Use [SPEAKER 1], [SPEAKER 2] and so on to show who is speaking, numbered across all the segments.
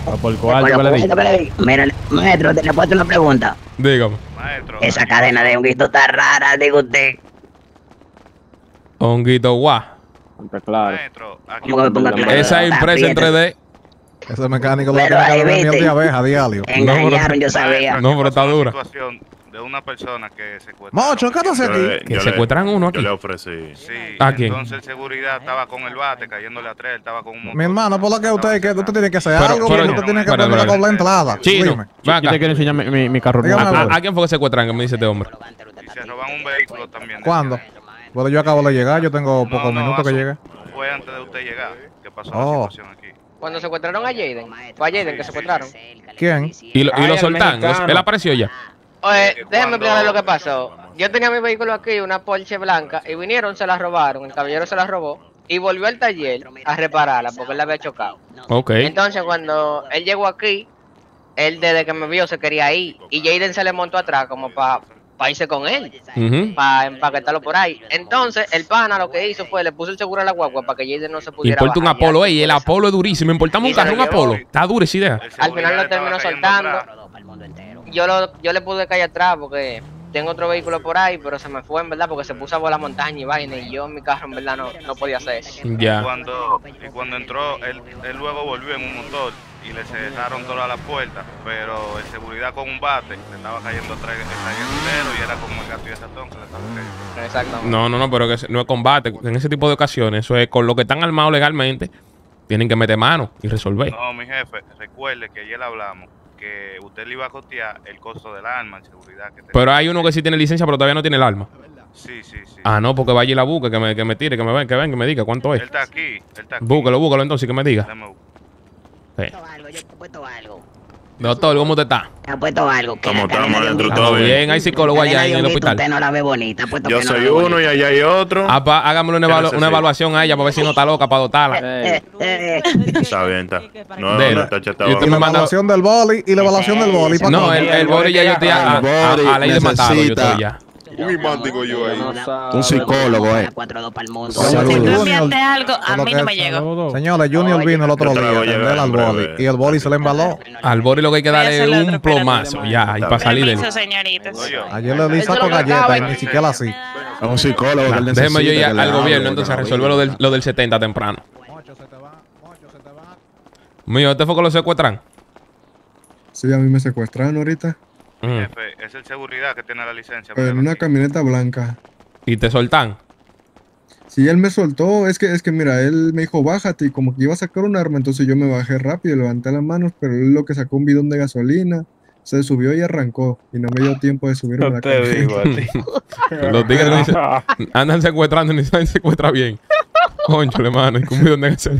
[SPEAKER 1] ¿O por cuarto que le di?
[SPEAKER 2] Mira, maestro, te le puedo hacer una pregunta.
[SPEAKER 3] Dígame.
[SPEAKER 4] Maestro.
[SPEAKER 2] Esa cadena de honguito está rara, digo usted.
[SPEAKER 3] Honguito guau.
[SPEAKER 1] Está claro.
[SPEAKER 4] Maestro, aquí
[SPEAKER 2] ¿Cómo que me ponga claro?
[SPEAKER 3] Esa es impresa en 3D.
[SPEAKER 5] Ese mecánico lo
[SPEAKER 2] Pero
[SPEAKER 5] tiene que
[SPEAKER 2] ahí
[SPEAKER 5] ver miel
[SPEAKER 2] viste.
[SPEAKER 5] de abeja diario.
[SPEAKER 2] Engañaron, yo sabía.
[SPEAKER 3] No, pero está
[SPEAKER 4] pasó
[SPEAKER 3] dura.
[SPEAKER 4] una situación de una persona que secuestró.
[SPEAKER 5] Mocho, ¿qué haces aquí?
[SPEAKER 3] Que secuestran uno aquí.
[SPEAKER 6] Yo le ofrecí.
[SPEAKER 4] Sí,
[SPEAKER 3] ¿A quién?
[SPEAKER 4] entonces el seguridad estaba con el bate cayéndole a 3, él estaba con un motor.
[SPEAKER 5] Mi hermano, por lo que usted tiene que hacer
[SPEAKER 3] Pero-
[SPEAKER 5] algo,
[SPEAKER 3] pero-
[SPEAKER 5] porque usted tiene que
[SPEAKER 3] pero-
[SPEAKER 5] aprender a cobrar la entrada.
[SPEAKER 3] Chino,
[SPEAKER 5] Dime.
[SPEAKER 3] ven
[SPEAKER 1] Yo
[SPEAKER 3] acá.
[SPEAKER 1] te quiero enseñar mi carro nuevo.
[SPEAKER 5] Dígame,
[SPEAKER 3] ¿A quién fue que secuestran? Que me dice este hombre.
[SPEAKER 4] Y se roban un vehículo también.
[SPEAKER 5] ¿Cuándo? Bueno, yo acabo de llegar, yo tengo pocos minutos que llegué.
[SPEAKER 4] Fue antes de usted llegar que pasó
[SPEAKER 5] Oh.
[SPEAKER 4] la situación aquí.
[SPEAKER 7] Cuando secuestraron a Jaden, fue a Jaden que secuestraron.
[SPEAKER 5] ¿Quién?
[SPEAKER 3] Y lo
[SPEAKER 1] Ay, el
[SPEAKER 3] soltan.
[SPEAKER 1] mexicano.
[SPEAKER 3] Él apareció ya.
[SPEAKER 7] Oye, déjame explicarle lo que pasó. Yo tenía mi vehículo aquí, una Porsche blanca, y vinieron, se la robaron, el caballero se la robó, y volvió al taller a repararla porque él la había chocado.
[SPEAKER 3] Ok.
[SPEAKER 7] Entonces cuando él llegó aquí, él desde que me vio se quería ir, y Jaden se le montó atrás como para irse con él,
[SPEAKER 3] Ujú.
[SPEAKER 7] para empaquetarlo por ahí. Entonces el pana lo que hizo fue, le puso el seguro a la guagua para que Jaden no se pudiera
[SPEAKER 3] Importa un
[SPEAKER 7] bajar. Ya,
[SPEAKER 3] Apolo, ey, el
[SPEAKER 7] pues,
[SPEAKER 3] Apolo es durísimo. Importamos
[SPEAKER 7] Y
[SPEAKER 3] un
[SPEAKER 7] se
[SPEAKER 3] carro,
[SPEAKER 7] lo
[SPEAKER 3] un
[SPEAKER 7] llevó.
[SPEAKER 3] Apolo. Está dura esa idea.
[SPEAKER 4] El
[SPEAKER 7] Al final
[SPEAKER 4] seguridad
[SPEAKER 7] lo terminó
[SPEAKER 4] estaba cayendo
[SPEAKER 7] soltando.
[SPEAKER 4] atrás.
[SPEAKER 7] Yo le pude caer atrás porque tengo otro vehículo por ahí, pero se me fue en verdad porque se puso a volar montaña y vaina, y yo en mi carro en verdad no podía hacer eso.
[SPEAKER 3] Ya.
[SPEAKER 4] Y cuando entró, él luego volvió en un motor y le cerraron todas las puertas, pero el seguridad con un bate le estaba cayendo atrás el taller y era como el gato y el ratón que le estaba cayendo.
[SPEAKER 7] Exactamente.
[SPEAKER 3] No, pero que no es combate. En ese tipo de ocasiones, eso es con lo que están armados legalmente, tienen que meter mano y resolver.
[SPEAKER 4] No, mi jefe, recuerde que ayer hablamos que usted le iba a costear el costo del arma en seguridad. Que
[SPEAKER 3] Pero hay uno que sí tiene licencia, pero todavía no tiene el arma.
[SPEAKER 4] Sí.
[SPEAKER 3] Ah, no, porque vaya y la busque, que me tire, que me venga, que me diga cuánto es.
[SPEAKER 4] Él está aquí.
[SPEAKER 3] Búsquelo entonces, que me diga.
[SPEAKER 4] Déjame buscar.
[SPEAKER 3] Sí.
[SPEAKER 2] Yo te he puesto algo.
[SPEAKER 3] Doctor, ¿cómo usted está?
[SPEAKER 2] Te he puesto algo.
[SPEAKER 6] ¿Cómo estamos adentro?
[SPEAKER 3] Estamos
[SPEAKER 6] Todo
[SPEAKER 3] bien,
[SPEAKER 6] bien.
[SPEAKER 3] hay psicólogo allá en el
[SPEAKER 2] Usted
[SPEAKER 3] hospital.
[SPEAKER 2] no la ve bonita. Puesto
[SPEAKER 6] Yo
[SPEAKER 2] que no la
[SPEAKER 6] soy
[SPEAKER 2] ve
[SPEAKER 6] uno
[SPEAKER 2] bonita.
[SPEAKER 6] y allá hay otro.
[SPEAKER 3] Hagámosle una,
[SPEAKER 6] ¿Qué
[SPEAKER 3] una
[SPEAKER 6] necesita?
[SPEAKER 3] evaluación a ella para ver si no está loca para dotarla.
[SPEAKER 6] Está bien, está. No,
[SPEAKER 3] Dele.
[SPEAKER 6] no está chatado.
[SPEAKER 3] Y usted
[SPEAKER 5] Y la
[SPEAKER 3] me manda-
[SPEAKER 5] evaluación del boli y la evaluación del boli. ¿para
[SPEAKER 3] No,
[SPEAKER 5] cuándo?
[SPEAKER 3] el body ya yo estoy a ley de matarlo, yo estoy ya.
[SPEAKER 6] Un imán, digo yo ahí.
[SPEAKER 1] Un psicólogo,
[SPEAKER 2] 4-2 para el mundo.
[SPEAKER 5] Saludos.
[SPEAKER 8] Si tú
[SPEAKER 5] Junior,
[SPEAKER 8] enviaste algo, a
[SPEAKER 5] lo
[SPEAKER 8] mí
[SPEAKER 5] que
[SPEAKER 8] no me
[SPEAKER 5] es-
[SPEAKER 8] llegó.
[SPEAKER 5] Señores, Junior vino el otro
[SPEAKER 6] Yo te la
[SPEAKER 5] día a
[SPEAKER 6] voy a
[SPEAKER 5] atender
[SPEAKER 6] llevar
[SPEAKER 5] al
[SPEAKER 6] en
[SPEAKER 5] boli
[SPEAKER 6] breve.
[SPEAKER 5] y el boli se le embaló.
[SPEAKER 3] Al body lo que hay que
[SPEAKER 8] Voy a
[SPEAKER 3] darle
[SPEAKER 8] hacer
[SPEAKER 3] es
[SPEAKER 8] la
[SPEAKER 3] un
[SPEAKER 8] otra, espérate.
[SPEAKER 3] plomazo ya, y para salir de él.
[SPEAKER 8] Permiso, señoritas.
[SPEAKER 4] Oye,
[SPEAKER 5] Ayer le di
[SPEAKER 7] Eso
[SPEAKER 5] saco
[SPEAKER 7] es lo que
[SPEAKER 5] galletas y
[SPEAKER 7] acaba.
[SPEAKER 5] ni siquiera así.
[SPEAKER 1] Es un psicólogo que él necesita.
[SPEAKER 3] Déjeme yo ir
[SPEAKER 1] que le
[SPEAKER 3] al gobierno
[SPEAKER 1] hable,
[SPEAKER 3] entonces a
[SPEAKER 1] que
[SPEAKER 3] resolver lo del 70 temprano.
[SPEAKER 5] Mocho, se te va.
[SPEAKER 3] Mío, ¿este fue que lo secuestran?
[SPEAKER 9] Sí, a mí me secuestraron ahorita
[SPEAKER 4] jefe, es el seguridad que tiene la licencia.
[SPEAKER 9] en
[SPEAKER 4] míralo
[SPEAKER 9] una
[SPEAKER 4] aquí.
[SPEAKER 9] camioneta blanca.
[SPEAKER 3] Y te soltan.
[SPEAKER 9] Sí, él me soltó, es que mira, él me dijo bájate y como que iba a sacar un arma, entonces yo me bajé rápido, levanté las manos, pero él lo que sacó un bidón de gasolina, se subió y arrancó y no me dio tiempo de subirme a la camioneta.
[SPEAKER 3] Los tigres no dicen- andan secuestrando y ni saben secuestrar bien. Conchole, mano, y con un bidón de gasolina.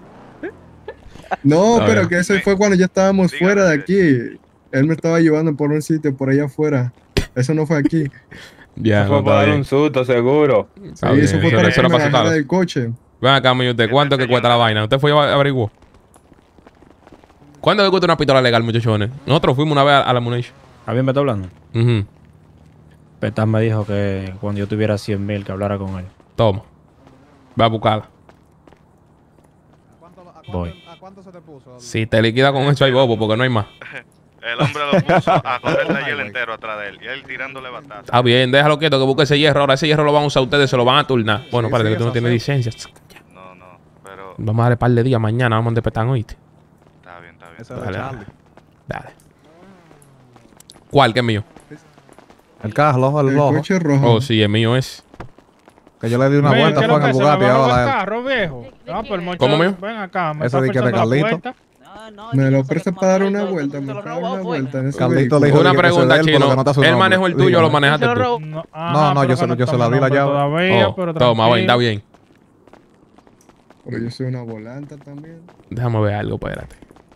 [SPEAKER 9] No,
[SPEAKER 3] Está
[SPEAKER 9] pero
[SPEAKER 3] bien.
[SPEAKER 9] que eso fue cuando ya estábamos
[SPEAKER 4] Dígame.
[SPEAKER 9] fuera de aquí. Él me estaba llevando por un sitio por allá afuera. Eso no fue aquí.
[SPEAKER 3] Ya, no
[SPEAKER 1] Fue
[SPEAKER 3] está
[SPEAKER 1] para dar
[SPEAKER 3] bien.
[SPEAKER 1] un susto, seguro.
[SPEAKER 3] Está
[SPEAKER 9] Sí,
[SPEAKER 3] bien,
[SPEAKER 9] eso fue
[SPEAKER 3] eso
[SPEAKER 9] para
[SPEAKER 3] era
[SPEAKER 9] que me
[SPEAKER 3] para
[SPEAKER 9] bajara
[SPEAKER 3] asustarlo.
[SPEAKER 9] del coche.
[SPEAKER 3] Ven acá, mío, ¿usted cuánto que cuesta la vaina? ¿Usted fue y averiguó? ¿Cuánto que cuesta una pistola legal, muchachones? Nosotros fuimos una vez a la Munition.
[SPEAKER 1] ¿A bien me está hablando?
[SPEAKER 3] Ujú.
[SPEAKER 1] Petas me dijo que cuando yo tuviera 100,000 que hablara con él.
[SPEAKER 3] Toma. Ve a buscarla. Voy.
[SPEAKER 5] ¿A cuánto se te puso?
[SPEAKER 3] Si te liquida con eso hay bobo, porque no hay más.
[SPEAKER 4] El hombre lo puso a correr el taller entero atrás de él y él tirándole batatas.
[SPEAKER 3] Está bien, déjalo quieto, que busque ese hierro. Ahora ese hierro lo van a usar ustedes, se lo van a turnar. Bueno,
[SPEAKER 9] Sí,
[SPEAKER 3] parece
[SPEAKER 9] sí,
[SPEAKER 3] que tú no
[SPEAKER 9] eso
[SPEAKER 3] tienes
[SPEAKER 9] sí.
[SPEAKER 3] licencia.
[SPEAKER 4] No, pero
[SPEAKER 3] Vamos a darle par de días mañana, vamos a despertar, ¿oíste?
[SPEAKER 4] está bien.
[SPEAKER 5] Ese es de
[SPEAKER 3] Dale,
[SPEAKER 5] Charlie.
[SPEAKER 3] Dale. ¿Cuál que es mío?
[SPEAKER 5] El carro, el
[SPEAKER 9] El
[SPEAKER 5] rojo.
[SPEAKER 9] coche rojo.
[SPEAKER 3] Oh, sí, el mío es.
[SPEAKER 5] Que yo le di una vuelta, fue en el Bugatti ahora. a él.
[SPEAKER 10] carro, viejo. No, pero el mocho,
[SPEAKER 3] ¿Cómo, mío?
[SPEAKER 10] Ven acá, me
[SPEAKER 5] Eso
[SPEAKER 10] está
[SPEAKER 5] di que de
[SPEAKER 10] forzando la
[SPEAKER 5] Carlito.
[SPEAKER 10] puerta.
[SPEAKER 9] Me lo presta para dar una vuelta, me para dar una vuelta en ese
[SPEAKER 5] Carlito
[SPEAKER 9] vehículo.
[SPEAKER 5] le dijo
[SPEAKER 3] Una
[SPEAKER 5] que ese
[SPEAKER 3] pregunta,
[SPEAKER 5] de él, por lo
[SPEAKER 3] Chino.
[SPEAKER 5] que no está su
[SPEAKER 3] ¿Él
[SPEAKER 5] nombre.
[SPEAKER 3] manejó el tuyo o lo
[SPEAKER 5] Dígame.
[SPEAKER 3] manejaste tú?
[SPEAKER 10] No,
[SPEAKER 5] No, yo se la di la llave.
[SPEAKER 10] Todavía,
[SPEAKER 3] Oh,
[SPEAKER 10] pero
[SPEAKER 3] toma, vaina, está
[SPEAKER 10] tranquilo.
[SPEAKER 3] bien.
[SPEAKER 9] Pero yo soy una volanta también.
[SPEAKER 3] Déjame ver algo, espérate.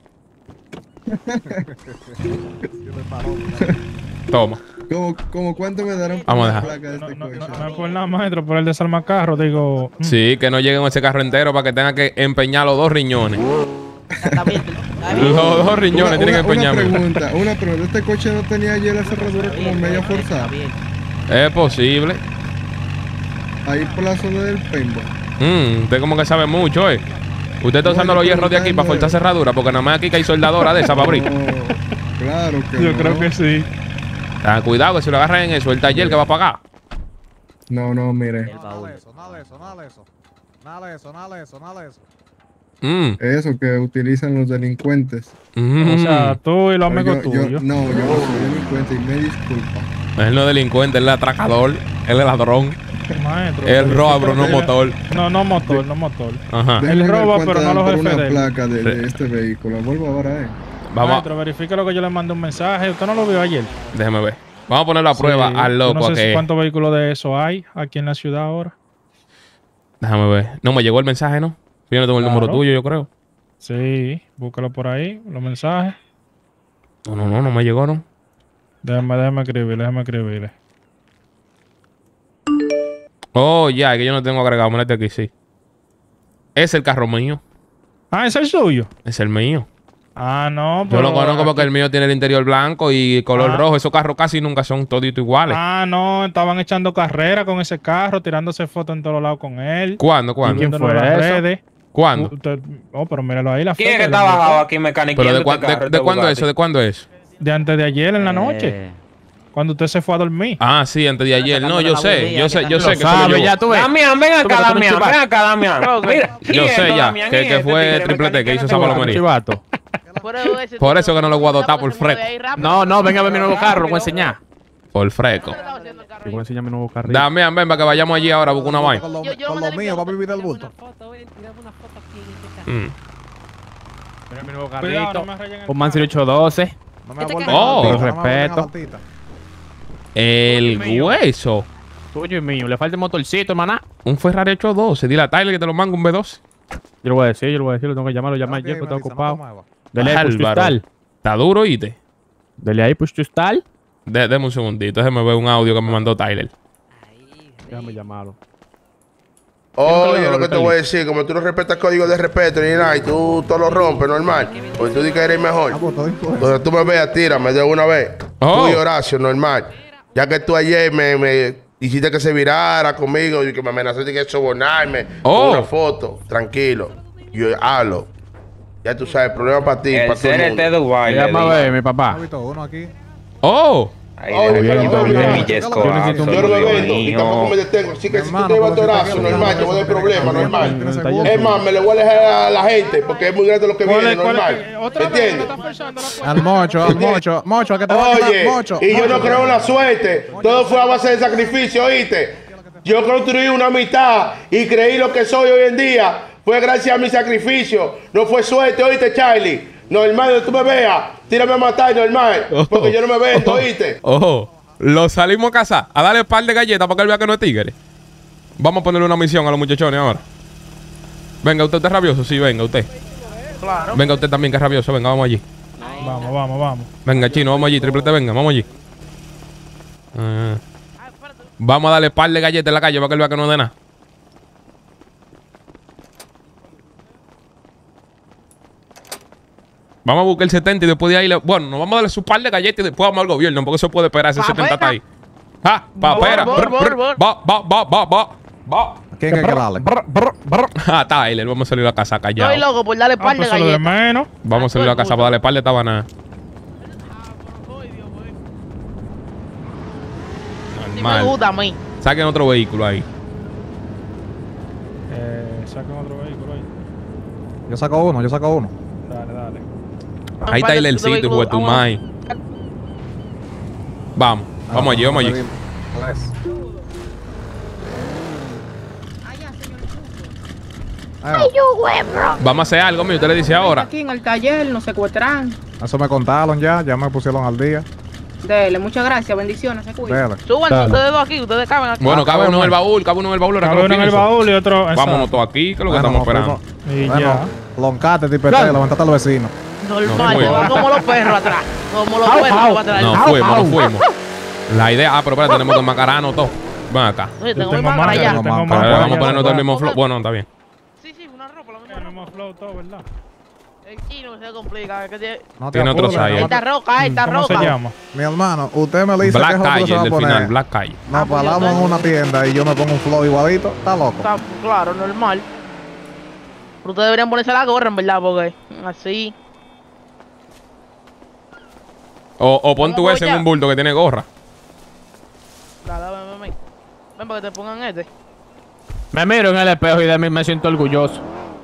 [SPEAKER 3] Toma.
[SPEAKER 9] ¿Cómo cuánto me darán por
[SPEAKER 3] Vamos a
[SPEAKER 9] la
[SPEAKER 3] dejar.
[SPEAKER 9] placa de este
[SPEAKER 10] No
[SPEAKER 9] coche?
[SPEAKER 10] es por nada, maestro, por el desarmacarro, digo.
[SPEAKER 3] Sí, que no lleguen a ese carro entero para que tenga que empeñar los dos riñones. Los dos riñones tienen que empeñar.
[SPEAKER 9] Una pregunta. ¿Este coche no tenía ayer la cerradura como media forzada?
[SPEAKER 3] Es posible.
[SPEAKER 9] Ahí por la zona del paintball.
[SPEAKER 3] Usted como que sabe mucho, ¿eh? Usted está usando los hierros de aquí para forzar cerradura, porque nada más aquí que hay soldadora de esa para abrir.
[SPEAKER 9] Claro que
[SPEAKER 10] Yo
[SPEAKER 9] no.
[SPEAKER 10] creo que sí.
[SPEAKER 3] Cuidado que si lo agarran en eso, el taller que va a pagar.
[SPEAKER 9] No, mire.
[SPEAKER 5] Nada de eso, nada de eso, nada de eso. Nada de eso, nada de eso, nada de eso.
[SPEAKER 9] Eso que utilizan los delincuentes.
[SPEAKER 10] O sea, tú y los
[SPEAKER 9] Pero
[SPEAKER 10] amigos tuyos.
[SPEAKER 9] yo no soy delincuente y me disculpa.
[SPEAKER 3] Él no es delincuente, él es atracador, él es ladrón,
[SPEAKER 10] Maestro.
[SPEAKER 3] él roba, pero no motor.
[SPEAKER 10] No motor, no motor.
[SPEAKER 3] Ajá.
[SPEAKER 10] Él
[SPEAKER 9] Déjeme ver
[SPEAKER 10] roba,
[SPEAKER 9] cuánto
[SPEAKER 10] pero no
[SPEAKER 9] dan
[SPEAKER 10] los
[SPEAKER 9] por
[SPEAKER 10] jefes de
[SPEAKER 9] una
[SPEAKER 10] él.
[SPEAKER 9] placa de este vehículo. Vuelvo ahora,
[SPEAKER 3] Vamos,
[SPEAKER 10] Maestro, verifique lo que yo le mandé un mensaje. ¿Usted no lo vio ayer?
[SPEAKER 3] déjeme ver. Vamos a ponerlo a prueba
[SPEAKER 10] Sí,
[SPEAKER 3] al
[SPEAKER 10] yo
[SPEAKER 3] loco.
[SPEAKER 10] no sé
[SPEAKER 3] que...
[SPEAKER 10] cuántos vehículos de eso hay aquí en la ciudad ahora.
[SPEAKER 3] Déjame ver. No me llegó el mensaje, ¿no? Yo no tengo el número
[SPEAKER 10] Claro.
[SPEAKER 3] tuyo, yo creo.
[SPEAKER 10] Sí, búscalo por ahí, los mensajes.
[SPEAKER 3] No me llegó, ¿no?
[SPEAKER 10] Déjame escribirle.
[SPEAKER 3] Oh, ya, que yo no tengo agregado. Mírate aquí, sí. Es el carro mío.
[SPEAKER 10] Ah, ¿es el suyo?
[SPEAKER 3] Es el mío.
[SPEAKER 10] Ah, no,
[SPEAKER 3] Yo
[SPEAKER 10] pero
[SPEAKER 3] lo conozco porque
[SPEAKER 10] aquí-
[SPEAKER 3] el mío tiene el interior blanco y color
[SPEAKER 10] Ah.
[SPEAKER 3] rojo. Esos carros casi nunca son toditos iguales.
[SPEAKER 10] Ah, no, estaban echando carrera con ese carro, tirándose fotos en todos lados con él.
[SPEAKER 3] ¿Cuándo?
[SPEAKER 10] Subiéndolo
[SPEAKER 8] fue
[SPEAKER 10] a las
[SPEAKER 8] eso?
[SPEAKER 10] redes.
[SPEAKER 3] ¿Cuándo?
[SPEAKER 10] Oh, pero míralo ahí, la
[SPEAKER 8] ¿Quién es
[SPEAKER 10] fecha
[SPEAKER 8] que
[SPEAKER 10] de
[SPEAKER 8] está
[SPEAKER 10] la-
[SPEAKER 8] bajado aquí mecánico?
[SPEAKER 3] ¿Pero de cuándo es eso? ¿De cuándo es?
[SPEAKER 10] De antes de ayer en la noche. Cuando usted se fue a dormir.
[SPEAKER 3] Ah, sí, antes de ayer. No, yo sé que eso lo
[SPEAKER 8] ¿Sabes?
[SPEAKER 3] llevó.
[SPEAKER 8] Ya tú ves. Damián, ven acá, Damián, ven acá, Damián. Mira,
[SPEAKER 3] Yo sé
[SPEAKER 8] quieto,
[SPEAKER 3] ya
[SPEAKER 8] Damián,
[SPEAKER 3] que
[SPEAKER 8] este
[SPEAKER 3] fue
[SPEAKER 8] tigre
[SPEAKER 3] Triple T que hizo esa
[SPEAKER 8] mecánico
[SPEAKER 3] palomería.
[SPEAKER 8] chivato.
[SPEAKER 3] Por eso que no lo voy a dotar por freco.
[SPEAKER 8] No, venga a ver mi nuevo carro, lo voy a enseñar.
[SPEAKER 3] Por freco.
[SPEAKER 8] Yo voy a enseñar mi nuevo carro.
[SPEAKER 3] Damián, ven para que vayamos allí ahora a buscar una vaina.
[SPEAKER 5] Con lo mío, va a vivir del bulto.
[SPEAKER 3] Mm.
[SPEAKER 8] Mira mi nuevo
[SPEAKER 10] Cuidado, no
[SPEAKER 8] carrito.
[SPEAKER 10] me rayen el
[SPEAKER 8] Un Manzil
[SPEAKER 10] carro.
[SPEAKER 8] 812.
[SPEAKER 5] No me abordes
[SPEAKER 3] Oh.
[SPEAKER 5] la
[SPEAKER 8] Con
[SPEAKER 5] maltita, no me abordes la
[SPEAKER 8] respeto.
[SPEAKER 5] maltita.
[SPEAKER 3] El hueso.
[SPEAKER 8] Tuyo y mío. Le falta el motorcito, hermana.
[SPEAKER 3] Un Ferrari 812. Dile a Tyler que te lo manga un B12.
[SPEAKER 8] Yo lo voy a decir, lo tengo que llamar, lo llamé
[SPEAKER 5] Ok,
[SPEAKER 8] ayer, pero está
[SPEAKER 5] Melissa, no te
[SPEAKER 8] ocupado.
[SPEAKER 5] muevas.
[SPEAKER 8] Dele ahí, push to
[SPEAKER 3] Álvaro.
[SPEAKER 8] start.
[SPEAKER 3] Está duro, ¿oíste?
[SPEAKER 8] Dele ahí, push to start.
[SPEAKER 3] Deme un segundito. Déjeme ver un audio que me mandó Tyler.
[SPEAKER 8] Déjame llamarlo.
[SPEAKER 11] Oye, lo que te voy a decir, como tú no respetas código de respeto ni nada, y tú todo lo rompes, normal. Pues tú dices que eres mejor.
[SPEAKER 5] Ah, pues, todo influye.
[SPEAKER 11] Donde tú me veas, tírame de una vez.
[SPEAKER 3] Oh.
[SPEAKER 11] Tú y Horacio, normal. Ya que tú ayer me hiciste que se virara conmigo y que me amenazaste que sobornarme
[SPEAKER 3] Oh.
[SPEAKER 11] con una foto, tranquilo. Yo hablo. Ya tú sabes, problema para ti, para todo el mundo.
[SPEAKER 8] Dubai. Llama a ver, mi papá.
[SPEAKER 5] ¿Has visto uno aquí?
[SPEAKER 3] ¡Oh!
[SPEAKER 11] Oye,
[SPEAKER 8] bien,
[SPEAKER 11] pero
[SPEAKER 8] todo
[SPEAKER 11] no,
[SPEAKER 8] bien.
[SPEAKER 11] no,
[SPEAKER 8] Yo necesito
[SPEAKER 11] yo no me
[SPEAKER 8] un
[SPEAKER 11] vendo y tampoco me detengo. Así que si tú
[SPEAKER 5] Hermano,
[SPEAKER 11] te vas a
[SPEAKER 5] pero si
[SPEAKER 11] Horacio,
[SPEAKER 5] te
[SPEAKER 11] normal,
[SPEAKER 5] quedas
[SPEAKER 11] yo voy a dar
[SPEAKER 5] con
[SPEAKER 11] problema,
[SPEAKER 5] eso,
[SPEAKER 11] normal.
[SPEAKER 5] tienes
[SPEAKER 8] Está
[SPEAKER 5] seguro.
[SPEAKER 11] Es más, me le voy a dejar a la gente porque es muy grande lo que viene,
[SPEAKER 10] ¿Cuál es?
[SPEAKER 11] normal.
[SPEAKER 10] Otra vez le
[SPEAKER 11] ¿Entiendes?
[SPEAKER 10] están forzando la puerta.
[SPEAKER 5] Al mocho, ¿a qué te va a quitar?
[SPEAKER 11] Oye,
[SPEAKER 5] Mocho,
[SPEAKER 11] y yo no
[SPEAKER 5] mocho.
[SPEAKER 11] creo en la suerte. Todo fue a base de sacrificio, ¿oíste? Yo construí una amistad y creí lo que soy hoy en día. Fue gracias a mi sacrificio. No fue suerte, ¿oíste, Charlie? Normal, donde tú me veas, tírame a matar, normal. Porque yo no me vendo, ¿oíste?
[SPEAKER 3] ¡Ojo! Lo salimos a cazar. A darle un par de galletas para que él vea que no es tigre. Vamos a ponerle una misión a los muchachones ahora. Venga, ¿usted está rabioso? Sí, venga, usted.
[SPEAKER 7] Claro.
[SPEAKER 3] Venga, usted también que es rabioso. Venga, vamos allí.
[SPEAKER 10] Vamos.
[SPEAKER 3] Venga, chino, vamos allí. Triple T, venga, vamos allí. Vamos a darle par de galletas en la calle para que él vea que no es de nada. Vamos a buscar el 70 y después de ahí bueno, nos vamos a darle su par de galletas y después vamos al gobierno, porque eso puede esperar ese 70 está ahí. ¡Ah! ¡Papera! Va.
[SPEAKER 5] ¿Quién es que dale?
[SPEAKER 3] Ah, Tyler, vamos a salir a casa callado.
[SPEAKER 2] Estoy loco por darle par de
[SPEAKER 10] Pues lo de
[SPEAKER 2] galletas.
[SPEAKER 10] menos.
[SPEAKER 3] Vamos a salir a casa para darle par de tabana.
[SPEAKER 2] Si me
[SPEAKER 3] Normal.
[SPEAKER 2] gusta a mí.
[SPEAKER 3] Saquen otro vehículo ahí.
[SPEAKER 10] Saquen otro vehículo ahí.
[SPEAKER 5] Yo saco uno.
[SPEAKER 10] Dale.
[SPEAKER 3] Ahí está el sitio, hijo de tu mai. Vamos allí. Vamos a hacer algo, mío. Usted le dice ahora.
[SPEAKER 12] Aquí en el taller nos secuestran.
[SPEAKER 5] Eso me contaron ya me pusieron al día.
[SPEAKER 12] Dele, muchas gracias, bendiciones, se cuida.
[SPEAKER 5] Dale.
[SPEAKER 2] Súbanse ustedes dos aquí, ustedes caben aquí.
[SPEAKER 3] Bueno, cabe uno en el baúl, lo
[SPEAKER 10] Cabe uno en el
[SPEAKER 3] pienso.
[SPEAKER 10] baúl y otro.
[SPEAKER 3] Vámonos todos aquí, que es lo que estamos esperando.
[SPEAKER 10] Y
[SPEAKER 5] Bueno,
[SPEAKER 10] ya.
[SPEAKER 5] loncate, tipete, levantate al vecino.
[SPEAKER 2] Normal,
[SPEAKER 3] No,
[SPEAKER 2] se van como los perros atrás. Como los perros que van atrás.
[SPEAKER 3] No fuimos. La idea, pero espérate, tenemos que enmascararnos todo. Ven acá.
[SPEAKER 2] Oye, tengo
[SPEAKER 10] Yo
[SPEAKER 2] mi
[SPEAKER 10] tengo
[SPEAKER 2] máscara
[SPEAKER 10] máscara,
[SPEAKER 2] ya.
[SPEAKER 10] yo tengo
[SPEAKER 5] Vamos,
[SPEAKER 10] máscara,
[SPEAKER 3] Vamos a
[SPEAKER 10] ya.
[SPEAKER 3] ponernos todo el mismo flow. Bueno, está bien.
[SPEAKER 2] Sí, una ropa, la
[SPEAKER 10] El mismo flow, todo, ¿verdad?
[SPEAKER 2] El chino se complica. Que tiene...
[SPEAKER 5] No te
[SPEAKER 3] Tiene otro
[SPEAKER 5] apures,
[SPEAKER 3] side.
[SPEAKER 5] no
[SPEAKER 2] Esta
[SPEAKER 5] te-
[SPEAKER 2] roca, esta
[SPEAKER 10] ¿Cómo se
[SPEAKER 2] roca.
[SPEAKER 10] llama?
[SPEAKER 5] Mi hermano, usted me dice
[SPEAKER 3] Black
[SPEAKER 5] que es lo que
[SPEAKER 3] Calle,
[SPEAKER 5] se va
[SPEAKER 3] el
[SPEAKER 5] a
[SPEAKER 3] del
[SPEAKER 5] poner.
[SPEAKER 3] final, Black Calle.
[SPEAKER 5] Nos paramos en una tienda y yo me pongo un flow igualito. Está loco.
[SPEAKER 2] Está claro, normal. Pero ustedes deberían ponerse la gorra, en verdad, porque así.
[SPEAKER 3] O pon tu
[SPEAKER 2] ¿Cómo
[SPEAKER 3] ese en
[SPEAKER 2] ya?
[SPEAKER 3] un bulto que tiene gorra.
[SPEAKER 2] Dale, ven. Ven para que te pongan este.
[SPEAKER 8] Me miro en el espejo y de mí me siento orgulloso.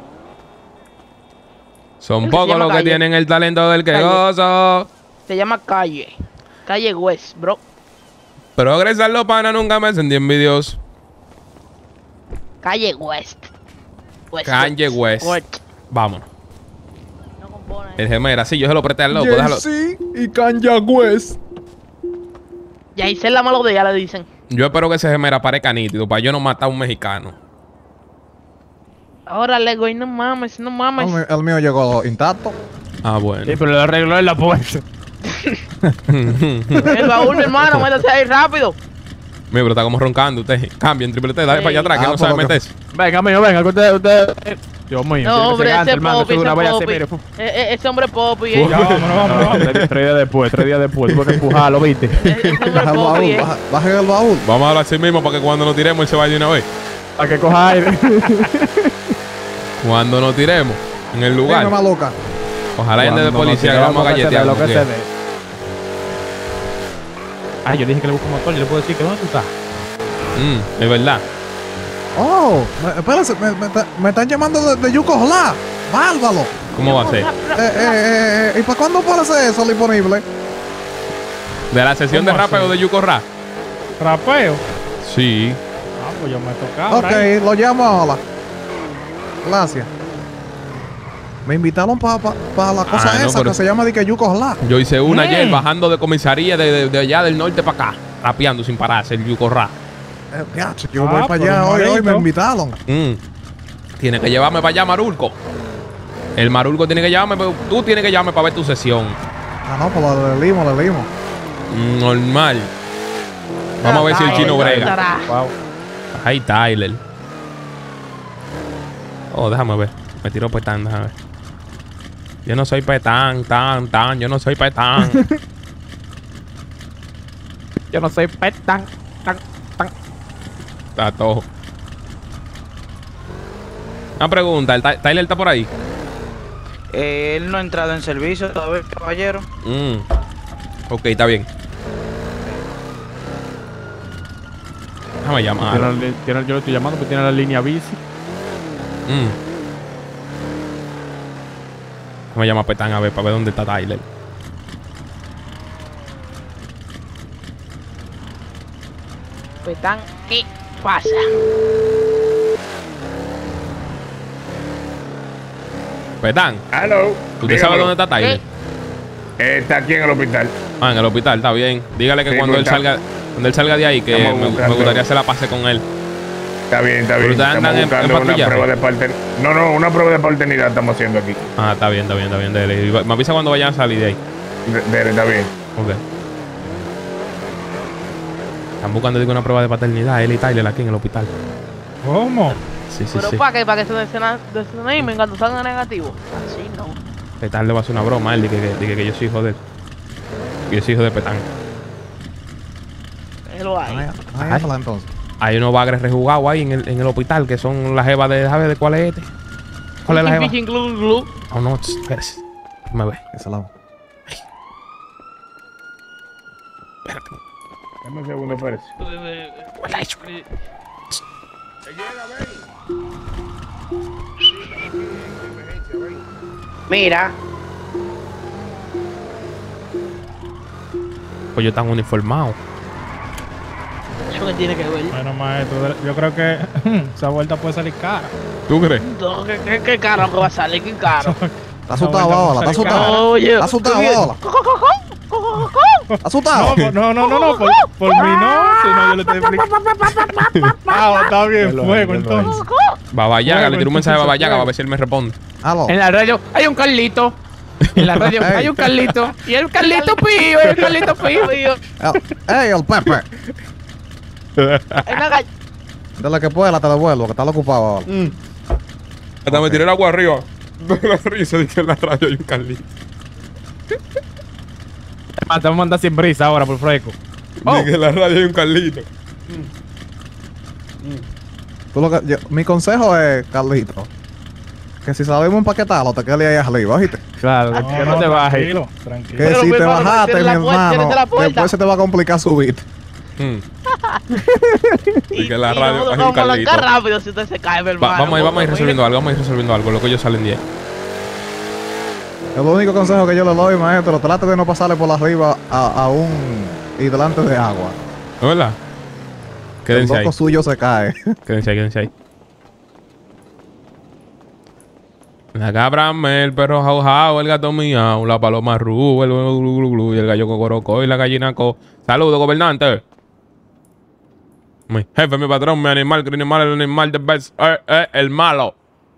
[SPEAKER 3] Son
[SPEAKER 2] Ese se
[SPEAKER 3] pocos
[SPEAKER 2] llama
[SPEAKER 3] los que
[SPEAKER 2] Calle.
[SPEAKER 3] tienen el talento del que
[SPEAKER 2] Calle.
[SPEAKER 3] gozo.
[SPEAKER 2] Se llama Calle. Calle West, bro.
[SPEAKER 3] Progresar los panas nunca me sentí envidioso.
[SPEAKER 2] Calle West.
[SPEAKER 3] Kanye West. Vámonos. El gemera, sí, yo se lo presté al loco. Déjalo.
[SPEAKER 5] Jay-Z y Kanye West.
[SPEAKER 2] Y ahí se la melodía, le dicen.
[SPEAKER 3] Yo espero que ese gemera parezca nítido para yo no matar a un mexicano.
[SPEAKER 2] Ahora, Lego, y no mames, no mames.
[SPEAKER 5] El mío llegó intacto.
[SPEAKER 3] Ah, bueno.
[SPEAKER 8] Sí, pero lo arregló en la puerta.
[SPEAKER 2] El baúl, hermano, métase ahí rápido.
[SPEAKER 3] Mira, pero está como roncando usted. Cambien, triple T, dale
[SPEAKER 2] Sí.
[SPEAKER 3] para allá atrás, que no sabe meterse.
[SPEAKER 8] Venga, amigo, venga, que usted. Dios mío,
[SPEAKER 2] No, hombre, ese Poppy,
[SPEAKER 8] una vaya a
[SPEAKER 2] ese
[SPEAKER 8] hacer,
[SPEAKER 2] Poppy.
[SPEAKER 8] mire.
[SPEAKER 2] Ese hombre Poppy.
[SPEAKER 5] Ya, vámonos.
[SPEAKER 8] 3 días después, tuve que empujarlo, ¿viste?
[SPEAKER 5] Baja el baúl, baja el baúl.
[SPEAKER 3] Vamos a hablar así mismo para que cuando nos tiremos él se vaya de una vez.
[SPEAKER 8] Para que coja aire.
[SPEAKER 3] Cuando nos tiremos en el lugar.
[SPEAKER 5] Dime, loca.
[SPEAKER 3] Ojalá gente de
[SPEAKER 8] Cuando
[SPEAKER 3] policía
[SPEAKER 8] nos
[SPEAKER 3] que vamos a
[SPEAKER 8] tiremos,
[SPEAKER 3] galletear.
[SPEAKER 8] lo que
[SPEAKER 3] como
[SPEAKER 8] se
[SPEAKER 3] quiera.
[SPEAKER 8] dé. Ah, yo dije que le busco un motor, yo le puedo decir que ¿dónde tú estás?
[SPEAKER 3] Es verdad.
[SPEAKER 5] Oh, espérense, me están llamando de Yucosla. Bárbaro.
[SPEAKER 3] ¿Cómo va a ser?
[SPEAKER 5] ¿Y para cuándo puede ser eso disponible?
[SPEAKER 3] De la sesión de
[SPEAKER 10] ¿Cómo
[SPEAKER 3] rapeo
[SPEAKER 10] así?
[SPEAKER 3] de Yucorra.
[SPEAKER 10] ¿Rapeo?
[SPEAKER 3] Sí.
[SPEAKER 10] Ah, pues yo me tocaba.
[SPEAKER 5] Ok, lo llamo ahora. Gracias. Me invitaron para la cosa
[SPEAKER 3] no,
[SPEAKER 5] esa
[SPEAKER 3] pero-
[SPEAKER 5] que se llama de que Yucosla.
[SPEAKER 3] Yo hice una ayer bajando de comisaría de allá del norte para acá. Rapeando sin pararse el Yucorra.
[SPEAKER 5] Yo voy para allá hoy me invitaron.
[SPEAKER 3] Tiene que llevarme para allá, Marulco. El Marulco tiene que llevarme, pero tú tienes que llevarme para ver tu sesión.
[SPEAKER 5] Ah, no, pues le limo.
[SPEAKER 3] Normal. Vamos a ver si el chino brega.
[SPEAKER 8] Wow.
[SPEAKER 3] Ahí Tyler. Oh, déjame ver. Me tiró petán, déjame ver. Yo no soy petán, yo no soy petán.
[SPEAKER 8] Yo no soy petán.
[SPEAKER 3] Está todo. Una pregunta, ¿Tyler está por ahí?
[SPEAKER 13] Él no ha entrado en servicio todavía, caballero.
[SPEAKER 3] Ok, está bien. Déjame llamar.
[SPEAKER 8] Yo lo estoy llamando porque tiene la línea bici.
[SPEAKER 3] Déjame llamar a Petán a ver, para ver dónde está Tyler.
[SPEAKER 2] Petán, ¿qué pasa?
[SPEAKER 3] Petán.
[SPEAKER 14] Hello.
[SPEAKER 3] ¿Usted sabe dónde está Tyler?
[SPEAKER 14] Está aquí en el hospital.
[SPEAKER 3] Ah, en el hospital, está bien. Dígale que
[SPEAKER 14] Sí,
[SPEAKER 3] cuando él
[SPEAKER 14] está-
[SPEAKER 3] salga de ahí, que
[SPEAKER 14] Estamos
[SPEAKER 3] me
[SPEAKER 14] buscando.
[SPEAKER 3] gustaría hacer la pase con él.
[SPEAKER 14] Está bien, está
[SPEAKER 3] Pero
[SPEAKER 14] bien.
[SPEAKER 3] ustedes andan en
[SPEAKER 14] Estamos buscando una
[SPEAKER 3] patrullaje.
[SPEAKER 14] prueba de paternidad. No, una prueba de paternidad estamos haciendo aquí.
[SPEAKER 3] Ah, está bien, dele. Y me avisa cuando vayan a salir de ahí.
[SPEAKER 14] Está bien.
[SPEAKER 3] Ok. Están buscando digo, una prueba de paternidad, él y Tyler aquí en el hospital.
[SPEAKER 10] ¿Cómo?
[SPEAKER 3] Sí, sí,
[SPEAKER 2] Pero
[SPEAKER 3] sí.
[SPEAKER 2] ¿para qué? ¿Para que se desanimen cuando salgan negativos? Así no.
[SPEAKER 3] Petán le va a hacer una broma a él, que yo soy hijo de él. Que yo soy hijo de Petán.
[SPEAKER 2] Déjalo ahí.
[SPEAKER 5] Entonces.
[SPEAKER 3] Hay unos bagres rejugados ahí en el hospital, que son las jevas de... ¿Sabes de cuál es este? ¿Cuál es la jeva?
[SPEAKER 2] Fishing Glue Glue.
[SPEAKER 3] Oh, no, espérese. Me ve.
[SPEAKER 5] Ese lado.
[SPEAKER 14] Dame un segundo, espérese.
[SPEAKER 7] Mira,
[SPEAKER 3] Pues yo están uniformados.
[SPEAKER 2] ¿Eso qué tiene que ver?
[SPEAKER 10] Bueno, maestro, yo creo que esa vuelta puede salir cara.
[SPEAKER 3] ¿Tú crees?
[SPEAKER 2] No, ¿qué caro que va a salir? ¿Qué caro?
[SPEAKER 5] Está asustado ahora, está asustado.
[SPEAKER 2] Oye,
[SPEAKER 5] Está asustado ahora. ¿Está asustado?
[SPEAKER 10] No, por mí no, si no yo le estoy explicando. Ah, está bien, fuego entonces.
[SPEAKER 3] Babayaga, le tiré un mensaje a
[SPEAKER 10] entonces,
[SPEAKER 3] Babayaga
[SPEAKER 10] fuego.
[SPEAKER 3] a ver si él me responde.
[SPEAKER 8] En la radio hay un Carlito. En la radio hay un Carlito. Y el Carlito Pío, el Carlito Pío.
[SPEAKER 5] ¡Ey, el Pepe! Dale que pueda, te devuelvo, que está ocupado ahora.
[SPEAKER 3] Hasta me tiré el agua arriba. De la risa de que en la radio hay un Carlito.
[SPEAKER 8] Te vamos a mandar sin brisa ahora por fresco.
[SPEAKER 3] De que en la radio hay un Carlito.
[SPEAKER 5] Mi consejo es, Carlito, Que si sabemos empaquetarlo, te quedas ahí arriba, ¿oíste?
[SPEAKER 8] Claro, que no te bajes.
[SPEAKER 10] Tranquilo, tranquilo.
[SPEAKER 5] Que
[SPEAKER 2] Pero,
[SPEAKER 5] si
[SPEAKER 2] mi
[SPEAKER 5] te
[SPEAKER 2] hermano,
[SPEAKER 5] bajaste, mi
[SPEAKER 2] tienes la puerta,
[SPEAKER 5] hermano,
[SPEAKER 2] tienes la puerta.
[SPEAKER 5] después se te va a complicar subir.
[SPEAKER 3] Y que la radio
[SPEAKER 2] nosotros
[SPEAKER 3] hay un
[SPEAKER 2] vamos a arrancar
[SPEAKER 3] caldito.
[SPEAKER 2] rápido si usted se cae, mi hermano.
[SPEAKER 3] Vamos a ir resolviendo algo, vamos a ir resolviendo algo. Lo que ellos salen de ahí.
[SPEAKER 5] El único consejo que yo le doy, maestro, trate de no pasarle por arriba a un hidrante de agua.
[SPEAKER 3] ¿No es verdad? Quédense
[SPEAKER 5] el
[SPEAKER 3] ahí.
[SPEAKER 5] loco suyo se cae.
[SPEAKER 3] Quédense ahí. La cabra, el perro jau jau, el gato miau, la paloma ru, el glu glu glu, y el gallo cocorocó y la gallina co. Saludos, gobernante. Mi jefe, mi patrón, mi animal, el animal de best, el malo.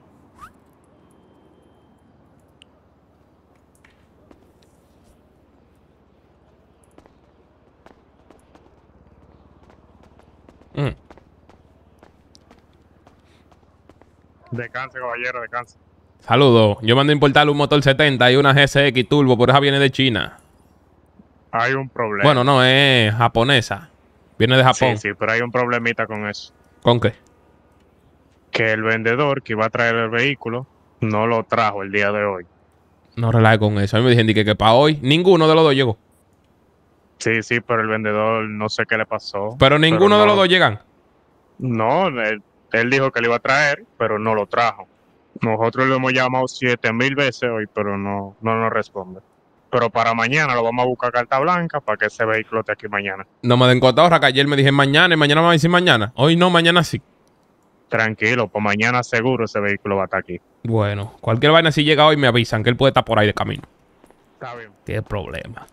[SPEAKER 14] Descanse, caballero, descanse.
[SPEAKER 3] Saludos. Yo mandé a importar un motor 70 y una GSX Turbo, por esa viene de China.
[SPEAKER 14] Hay un problema.
[SPEAKER 3] Bueno, no, es japonesa. Viene de Japón.
[SPEAKER 14] Sí, pero hay un problemita con eso.
[SPEAKER 3] ¿Con qué?
[SPEAKER 14] Que el vendedor que iba a traer el vehículo no lo trajo el día de hoy.
[SPEAKER 3] No relaje con eso. A mí me dijeron que para hoy ninguno de los dos llegó.
[SPEAKER 14] Sí, pero el vendedor no sé qué le pasó.
[SPEAKER 3] Pero ninguno de los dos llegan.
[SPEAKER 14] No, él dijo que lo iba a traer, pero no lo trajo. Nosotros lo hemos llamado 7,000 veces hoy, pero no nos responde. Pero para mañana lo vamos a buscar carta blanca para que ese vehículo esté aquí mañana.
[SPEAKER 3] No me den cotorra, que ayer me dije mañana y mañana me va a decir mañana. Hoy no, mañana sí.
[SPEAKER 14] Tranquilo, pues mañana seguro ese vehículo va a estar aquí.
[SPEAKER 3] Bueno, cualquier vaina si llega hoy me avisan que él puede estar por ahí de camino.
[SPEAKER 14] Está bien.
[SPEAKER 3] Qué problema.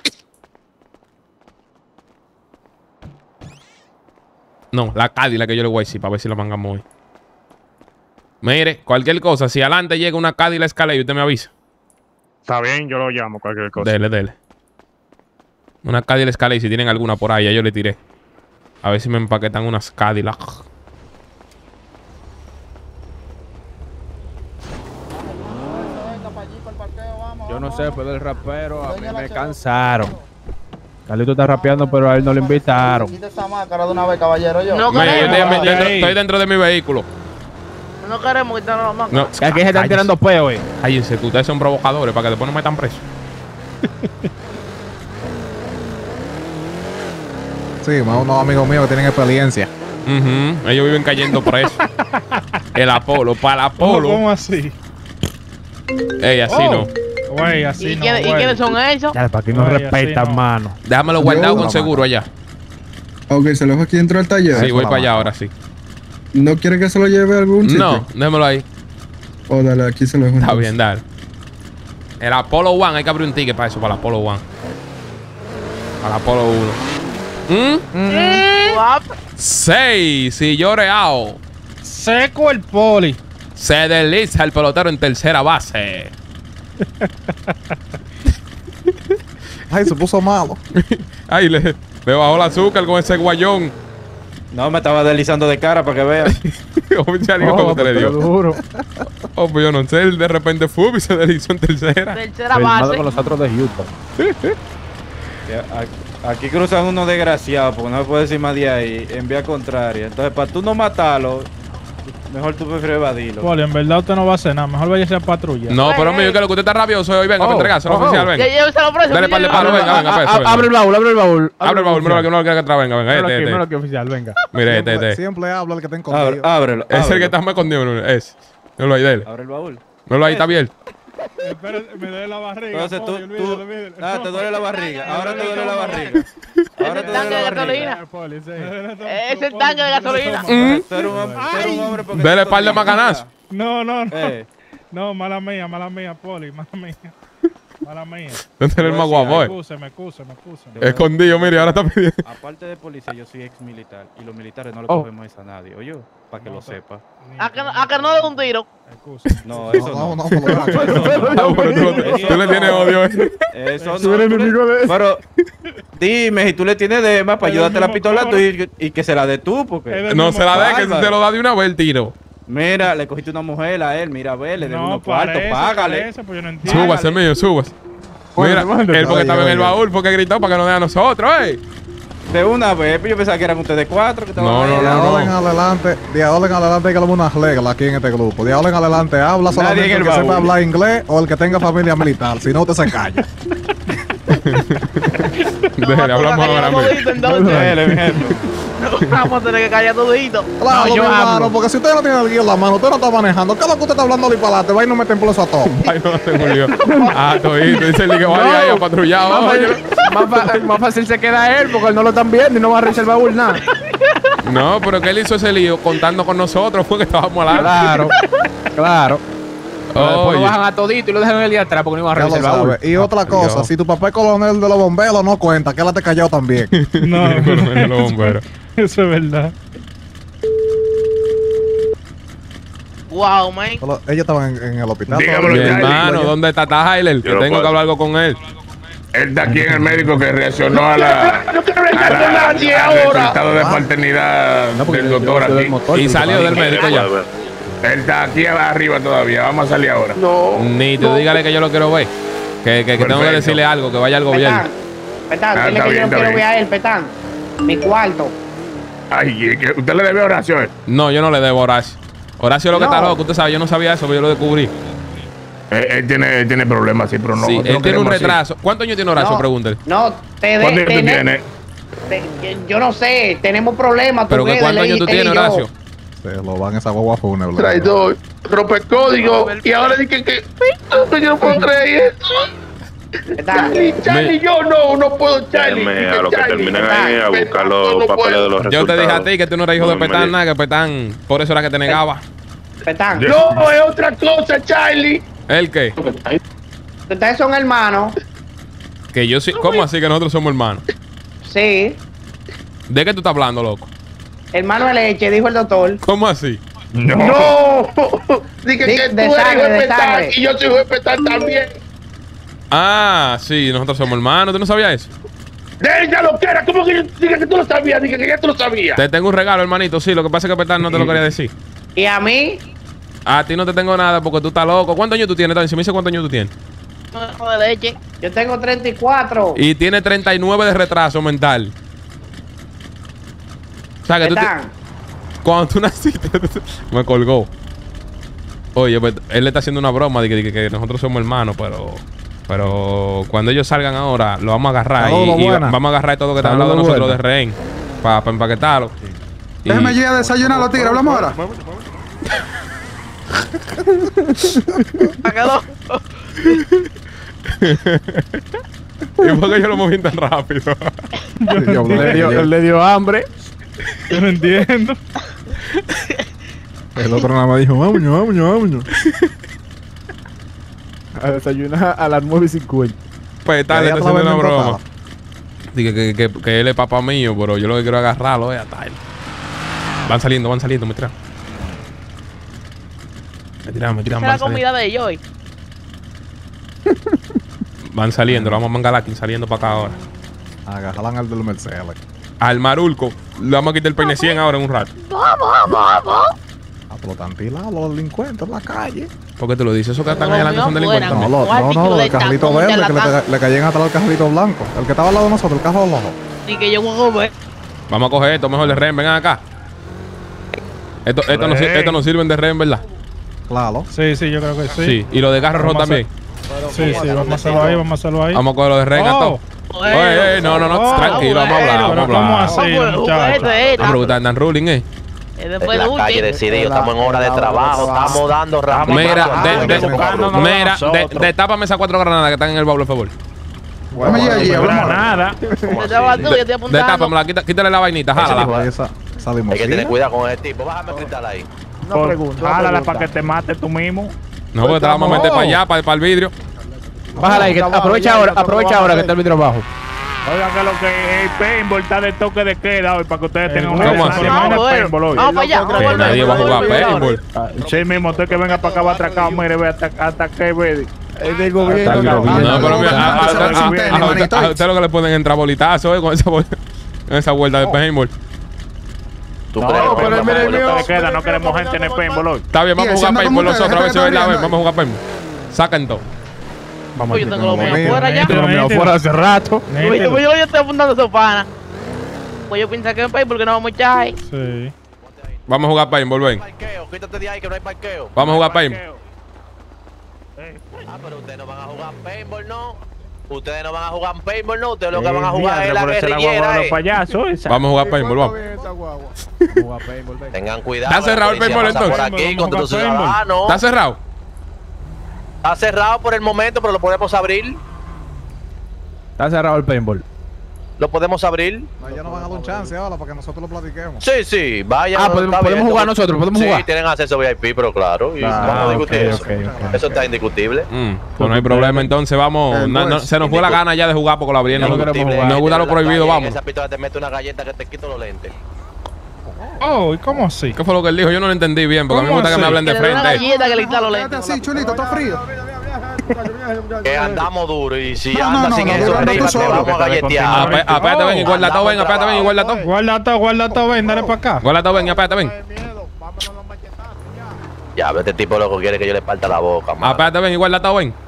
[SPEAKER 3] No, la Cadillac que yo le voy a decir para ver si la mangamos hoy. Mire, cualquier cosa, si adelante llega una Cadillac Escalade, usted me avisa.
[SPEAKER 14] Está bien, yo lo llamo, cualquier cosa.
[SPEAKER 3] Dele. Una Cadillac Escalade, si tienen alguna por ahí, ya yo le tiré. A ver si me empaquetan unas Cadillac.
[SPEAKER 8] Yo no sé, pero el rapero a mí me cansaron. Carlito está rapeando, pero a él no lo invitaron.
[SPEAKER 2] Quita esa máscara de una vez, caballero.
[SPEAKER 3] No, estoy dentro de mi vehículo.
[SPEAKER 2] No queremos quitarnos la máscara.
[SPEAKER 3] No,
[SPEAKER 8] Que aquí se están tirando peos,
[SPEAKER 3] Cállense, que ustedes son provocadores para que después no metan preso.
[SPEAKER 5] Sí, más unos amigos míos que tienen experiencia.
[SPEAKER 3] Ellos viven cayendo presos. El Apolo, para el Apolo.
[SPEAKER 10] ¿Cómo así?
[SPEAKER 3] Ey, así no.
[SPEAKER 10] Güey, así no.
[SPEAKER 2] ¿Y quiénes son esos?
[SPEAKER 8] Ya, para que no
[SPEAKER 10] Güey,
[SPEAKER 8] respetan,
[SPEAKER 10] así no.
[SPEAKER 8] mano.
[SPEAKER 3] Déjamelo guardado con seguro allá.
[SPEAKER 9] Ok, se lo dejo aquí dentro del taller.
[SPEAKER 3] Sí, voy para allá ahora, sí.
[SPEAKER 9] ¿No quiere que se lo lleve a algún sitio?
[SPEAKER 3] No, déjamelo ahí.
[SPEAKER 9] Oh, dale, aquí se lo dejo.
[SPEAKER 3] Está
[SPEAKER 9] entonces.
[SPEAKER 3] bien, dale. El Apolo One, hay que abrir un ticket para eso, para el Apolo One. Para el Apolo 1. 6, si yo reao.
[SPEAKER 10] Seco el poli.
[SPEAKER 3] Se desliza el pelotero en tercera base.
[SPEAKER 5] Ay, se puso malo.
[SPEAKER 3] Ay, le bajó el azúcar con ese guayón.
[SPEAKER 13] No, me estaba deslizando de cara para que vean.
[SPEAKER 3] Oficial, ¿cómo te le dio?
[SPEAKER 8] Duro.
[SPEAKER 3] Oh, pues yo no sé, él de repente fue y se deslizó en tercera.
[SPEAKER 2] Tercera
[SPEAKER 8] Firmado
[SPEAKER 2] base.
[SPEAKER 8] con los otros de Houston.
[SPEAKER 13] Aquí cruzan unos desgraciados, porque no me puedo decir más de ahí, en vía contraria. Entonces, para tú no matarlo, mejor tú prefieres evadirlo.
[SPEAKER 10] Poli, en verdad usted no va a hacer nada. Mejor váyase a patrulla.
[SPEAKER 3] No, pero mío, que lo que usted está rabioso hoy, venga, para entregárselo, oficial, venga.
[SPEAKER 2] Lléveselo preso.
[SPEAKER 3] Dale par de palo, venga,
[SPEAKER 8] Abre el baúl, abre el baúl.
[SPEAKER 3] Abre el baúl, mira lo que atrás, venga,
[SPEAKER 8] Míralo aquí,
[SPEAKER 3] este.
[SPEAKER 8] míralo aquí, oficial, venga.
[SPEAKER 3] Mire, este.
[SPEAKER 5] Siempre habla el que está escondido.
[SPEAKER 13] Ábrelo.
[SPEAKER 3] Es el que está más escondido, es. Míralo ahí, dele.
[SPEAKER 13] Abre el baúl.
[SPEAKER 3] Míralo ahí, está bien.
[SPEAKER 10] Espera, me duele la barriga.
[SPEAKER 13] Entonces
[SPEAKER 10] Poli, olvídalo.
[SPEAKER 13] te duele la barriga. Ahora te duele la barriga. Ahora te duele
[SPEAKER 2] Tanque de
[SPEAKER 13] la barriga.
[SPEAKER 2] gasolina.
[SPEAKER 10] Poli, sí.
[SPEAKER 2] Es el tanque de gasolina.
[SPEAKER 13] Tú eres un hombre porque...
[SPEAKER 3] Dele par de macanazo.
[SPEAKER 10] No.
[SPEAKER 13] Eh.
[SPEAKER 10] No, mala mía, Poli, mala mía. Mala mía.
[SPEAKER 3] ¿Dónde eres el más guapo,
[SPEAKER 10] Me excuse.
[SPEAKER 3] Escondido, mire, ahora está pidiendo.
[SPEAKER 13] Aparte de policía, yo soy ex militar. Y los militares no le cogemos eso a nadie. Oye, para que lo sepa.
[SPEAKER 2] A que no le dé un tiro.
[SPEAKER 13] No, eso no.
[SPEAKER 5] No,
[SPEAKER 3] Tú le tienes odio,
[SPEAKER 13] Eso no. Pero dime, si tú le tienes dema para ayudarte la pistola tú y que se la dé tú, porque...
[SPEAKER 3] No se la dé, que si te lo da de una vez el tiro.
[SPEAKER 13] Mira, le cogiste una mujer a él, mira, a ver, le debo unos cuartos, págale.
[SPEAKER 3] Súbase, mío, súbase. Mira, él porque estaba en el baúl, porque gritó para que nos dé a nosotros,
[SPEAKER 13] De una vez, yo pensaba que eran ustedes 4 que estaban ahí.
[SPEAKER 5] De ahora en adelante hay que dar unas reglas aquí en este grupo. De ahora en adelante habla solamente el que sepa hablar inglés o el que tenga familia militar. Si no, usted se calla.
[SPEAKER 3] Déjale, hablamos ahora mismo.
[SPEAKER 13] Déjale, mi gente.
[SPEAKER 2] Vamos a tener que callar todito.
[SPEAKER 5] Claro,
[SPEAKER 2] No,
[SPEAKER 5] mi
[SPEAKER 2] yo
[SPEAKER 5] hermano,
[SPEAKER 2] hablo.
[SPEAKER 5] porque si usted no tiene el guía en la mano, usted no está manejando. ¿Qué es lo que usted está hablando de disparate? Va y no meten por eso a todos.
[SPEAKER 3] Ay, no se murió. Ah, todito. Dice el que vaya ahí a patrullar.
[SPEAKER 8] Más fácil se queda él porque él no lo están viendo y no va a revisar el baúl nada.
[SPEAKER 3] No, pero que él hizo ese lío contando con nosotros. Fue que estábamos al lado.
[SPEAKER 8] Claro, claro. Después
[SPEAKER 3] Oye.
[SPEAKER 8] lo bajan a todito y lo dejan en el día de atrás porque no iban a
[SPEAKER 5] Ya lo
[SPEAKER 8] revisar el baúl.
[SPEAKER 5] sabe. Y otra cosa,
[SPEAKER 3] Dios.
[SPEAKER 5] si tu papá es coronel de los bomberos, no cuenta, quédate callado también.
[SPEAKER 10] No,
[SPEAKER 3] Los bomberos.
[SPEAKER 10] eso es verdad.
[SPEAKER 2] Wow, man.
[SPEAKER 5] Ellos estaban en el hospital.
[SPEAKER 6] Dígamelo,
[SPEAKER 3] Mi
[SPEAKER 6] Charlie.
[SPEAKER 3] hermano, ¿dónde está Tyler? Que
[SPEAKER 6] Yo no
[SPEAKER 3] tengo
[SPEAKER 6] puedo.
[SPEAKER 3] que hablar algo con él.
[SPEAKER 6] Él está aquí en el médico que reaccionó a la.
[SPEAKER 11] No quiero hablar con nadie
[SPEAKER 6] al
[SPEAKER 11] ahora.
[SPEAKER 6] resultado de paternidad del doctor aquí.
[SPEAKER 3] Y salió del médico ya.
[SPEAKER 6] Él está aquí arriba todavía. Vamos a salir ahora.
[SPEAKER 11] No.
[SPEAKER 3] Ni te dígale que yo lo quiero ver. Que tengo que
[SPEAKER 6] Perfecto.
[SPEAKER 3] decirle algo, que vaya al gobierno.
[SPEAKER 7] Petán,
[SPEAKER 6] Ah,
[SPEAKER 7] dile
[SPEAKER 6] está
[SPEAKER 7] que
[SPEAKER 6] bien,
[SPEAKER 7] yo no
[SPEAKER 6] está
[SPEAKER 7] quiero
[SPEAKER 6] bien.
[SPEAKER 7] ver a él, Petán. Mi cuarto.
[SPEAKER 6] Ay, que usted le debe oración.
[SPEAKER 3] No, yo no le debo a Horacio. Horacio es lo que
[SPEAKER 7] No.
[SPEAKER 3] está loco, usted sabe, yo no sabía eso, pero yo lo descubrí.
[SPEAKER 6] Él tiene problemas, sí, pero no.
[SPEAKER 3] Sí,
[SPEAKER 6] no
[SPEAKER 3] él tiene un
[SPEAKER 6] queremos así.
[SPEAKER 3] retraso. ¿Cuántos años tiene Horacio?
[SPEAKER 7] No.
[SPEAKER 3] Pregúntele.
[SPEAKER 7] No,
[SPEAKER 6] ¿Cuántos años tú tienes?
[SPEAKER 7] Yo no sé, tenemos problemas.
[SPEAKER 3] Pero que ¿cuántos años tú tienes, Horacio?
[SPEAKER 5] Se lo van a esa guagua fúnebre.
[SPEAKER 11] Traidor, rompe código. Y ahora dije que yo no puedo creer eso. Charlie, yo no puedo, Charlie.
[SPEAKER 6] Déjeme a los que terminan ahí a buscar los papeles de los resultados.
[SPEAKER 3] Yo te dije a ti que tú no eras hijo de
[SPEAKER 6] No, me
[SPEAKER 3] Petán,
[SPEAKER 6] di-
[SPEAKER 3] nada, que Petán, por eso era que te negaba.
[SPEAKER 7] Petán,
[SPEAKER 11] No, es otra cosa, Charlie.
[SPEAKER 3] ¿El qué?
[SPEAKER 7] ustedes son hermanos.
[SPEAKER 3] Que yo sí. ¿Cómo así que nosotros somos hermanos?
[SPEAKER 7] Sí,
[SPEAKER 3] ¿De qué tú estás hablando, loco?
[SPEAKER 7] hermano de leche, dijo el doctor.
[SPEAKER 3] ¿Cómo así?
[SPEAKER 11] No. Dije que tú
[SPEAKER 7] de
[SPEAKER 11] eres
[SPEAKER 7] sangre,
[SPEAKER 11] hijo de
[SPEAKER 7] de
[SPEAKER 11] Petán
[SPEAKER 7] sangre.
[SPEAKER 11] y yo soy hijo de Petán también.
[SPEAKER 3] Ah, sí, nosotros somos hermanos. ¿Tú no sabías eso?
[SPEAKER 11] De ella lo que era, ¿cómo que dije que tú lo sabías? Dije que ya tú lo sabías.
[SPEAKER 3] Te tengo un regalo, hermanito. Sí, lo que pasa es que Petán no te lo quería decir.
[SPEAKER 7] Y a mí,
[SPEAKER 3] A ti no te tengo nada porque tú estás loco. ¿Cuántos años tú tienes? Si me dice cuántos años tú tienes.
[SPEAKER 2] De leche.
[SPEAKER 7] yo tengo 34.
[SPEAKER 3] Y tiene 39 de retraso mental. O sea que tú.
[SPEAKER 7] Petán,
[SPEAKER 3] Cuando tú naciste, me colgó. Oye, pues, él le está haciendo una broma de que nosotros somos hermanos, pero cuando ellos salgan ahora, lo vamos a agarrar
[SPEAKER 5] Saludos,
[SPEAKER 3] y
[SPEAKER 5] buena.
[SPEAKER 3] vamos a agarrar todo lo que está al lado de
[SPEAKER 5] Saludos,
[SPEAKER 3] nosotros
[SPEAKER 5] buena.
[SPEAKER 3] de rehén para empaquetarlo. Y-
[SPEAKER 9] Déjame ir a desayunar los tigres, hablamos ahora.
[SPEAKER 3] ¿Y por qué yo lo moví tan rápido?
[SPEAKER 8] Él le dio hambre.
[SPEAKER 10] Yo no entiendo.
[SPEAKER 5] El otro nada más dijo, vámonos.
[SPEAKER 8] A desayunar a las 9:50.
[SPEAKER 3] Pues tal,
[SPEAKER 5] Y
[SPEAKER 3] le
[SPEAKER 5] ahí
[SPEAKER 3] está haciendo una
[SPEAKER 5] atrás
[SPEAKER 3] broma.
[SPEAKER 5] venden
[SPEAKER 3] Dije que él es papá mío, pero yo lo que quiero es agarrarlo a Tyler. Van saliendo, me tiran. Me tiran,
[SPEAKER 2] Esa es la comida de ellos hoy.
[SPEAKER 3] Van saliendo, lo vamos a mangar aquí saliendo para acá ahora.
[SPEAKER 5] Agarran al del Mercedes.
[SPEAKER 3] Al Marulco, le vamos a quitar el peine 100 ahora en un rato.
[SPEAKER 5] A por lo tantilado, los delincuentes en la calle.
[SPEAKER 3] ¿Por qué te lo dices? Eso que están
[SPEAKER 2] No,
[SPEAKER 3] ahí adelante son
[SPEAKER 2] no,
[SPEAKER 3] delincuentes.
[SPEAKER 2] fuera,
[SPEAKER 3] también.
[SPEAKER 5] No, el carrito verde que le caían atrás al carrito blanco. El que estaba al lado de nosotros, el carro rojo.
[SPEAKER 2] Y que yo voy a comer.
[SPEAKER 3] Vamos a coger esto mejor de rehén, vengan acá. Esto no sirven de rehén, ¿verdad?
[SPEAKER 5] Claro.
[SPEAKER 10] Sí, yo creo que sí.
[SPEAKER 3] Sí. Y lo de carro rojo
[SPEAKER 10] Vamos a
[SPEAKER 3] también.
[SPEAKER 10] Sí, vamos a hacerlo ahí,
[SPEAKER 3] Vamos a coger lo de rehén a todo. Oye, no, tranquilo, vamos a hablar, vamos a
[SPEAKER 10] ¿Cómo
[SPEAKER 3] hablar.
[SPEAKER 10] así, muchacho?
[SPEAKER 3] No, pero ustedes andan ruling,
[SPEAKER 2] Después
[SPEAKER 15] la calle decidido, estamos en hora de trabajo, estamos dando rápido.
[SPEAKER 3] Mira, destápame esas 4 granadas que están en el baúl, por favor.
[SPEAKER 9] Vamos allí, hablamos ahora.
[SPEAKER 10] Nada.
[SPEAKER 3] Destápamela, quítale la vainita, jálala.
[SPEAKER 15] Hay que tener cuidado con el tipo, bájame el cristal ahí.
[SPEAKER 10] No pregunto. Jálala para que te mates tú mismo.
[SPEAKER 3] No, porque te la vamos a meter para allá, para el vidrio.
[SPEAKER 8] Bájala ahí, que aprovecha ahora que está el vidrio abajo.
[SPEAKER 10] Oigan que lo que es el paintball está de toque de queda hoy para que ustedes tengan una
[SPEAKER 3] ¿Cómo así?
[SPEAKER 10] paintball hoy.
[SPEAKER 2] Vamos para allá.
[SPEAKER 3] Que nadie va a jugar paintball.
[SPEAKER 10] Sí mismo, usted que venga para acá va atracado, mire, ve hasta que ve.
[SPEAKER 8] Es del gobierno.
[SPEAKER 3] No, pero mira, a usted lo que le pueden entrar bolitazos, con esa vuelta de paintball.
[SPEAKER 15] ¿Tú crees?
[SPEAKER 10] Pero mire, toque de queda, no queremos gente en el paintball hoy.
[SPEAKER 3] Está bien, vamos a jugar paintball nosotros, a ver si es verdad, vamos a jugar paintball. Sacan todo.
[SPEAKER 2] Yo tengo lo mío fuera ya.
[SPEAKER 8] Lo mío fuera hace rato.
[SPEAKER 2] Yo estoy apuntando a su pana. pues yo pienso que es paintball porque no vamos a echar ahí.
[SPEAKER 10] Sí.
[SPEAKER 3] Vamos a jugar paintball, ven.
[SPEAKER 15] Quítate de ahí que no hay parqueo.
[SPEAKER 3] Vamos a jugar paintball.
[SPEAKER 15] Ah, pero ustedes no van a jugar paintball, ¿no? Ustedes no van a jugar paintball, ¿no? Ustedes lo que van a jugar es la guerrillera,
[SPEAKER 3] Vamos a jugar paintball, vamos.
[SPEAKER 15] Tengan cuidado.
[SPEAKER 3] ¿Está cerrado el paintball entonces?
[SPEAKER 15] Por aquí, contra tus ciudadanos.
[SPEAKER 3] ¿Está cerrado?
[SPEAKER 15] Está cerrado por el momento, pero lo podemos abrir.
[SPEAKER 10] Está cerrado el paintball.
[SPEAKER 15] Lo podemos abrir.
[SPEAKER 5] No, ya nos van a dar un chance ahora para que nosotros lo platiquemos.
[SPEAKER 15] Sí, sí, vaya.
[SPEAKER 8] Ah, podemos jugar nosotros, podemos jugar.
[SPEAKER 15] Sí, tienen acceso VIP, pero claro. Y vamos a discutir eso. Eso está indiscutible.
[SPEAKER 3] Pues no hay problema, entonces vamos. Se nos fue la gana ya de jugar porque lo abrieron. Nos gusta lo prohibido, vamos.
[SPEAKER 15] Esa pistola te mete una galleta que te quito los lentes.
[SPEAKER 10] Oh, ¿y cómo así?
[SPEAKER 3] ¿Qué fue lo que él dijo? Yo no lo entendí bien porque a mí me gusta que me hablen de frente.
[SPEAKER 2] Galleta que le quita los lentes.
[SPEAKER 5] Así, chulito, está frío.
[SPEAKER 15] Que andamos duro y si andas sin eso arriba te vamos a galletear.
[SPEAKER 3] Apéate, ven y guarda todo, ven, apéate, ven y guarda todo.
[SPEAKER 10] Guarda todo, ven, dale para acá.
[SPEAKER 3] Guarda todo, ven y apéate, ven.
[SPEAKER 15] Ya, este tipo loco quiere que yo le parta la boca, man.
[SPEAKER 3] Apéate, ven y guarda todo, ven.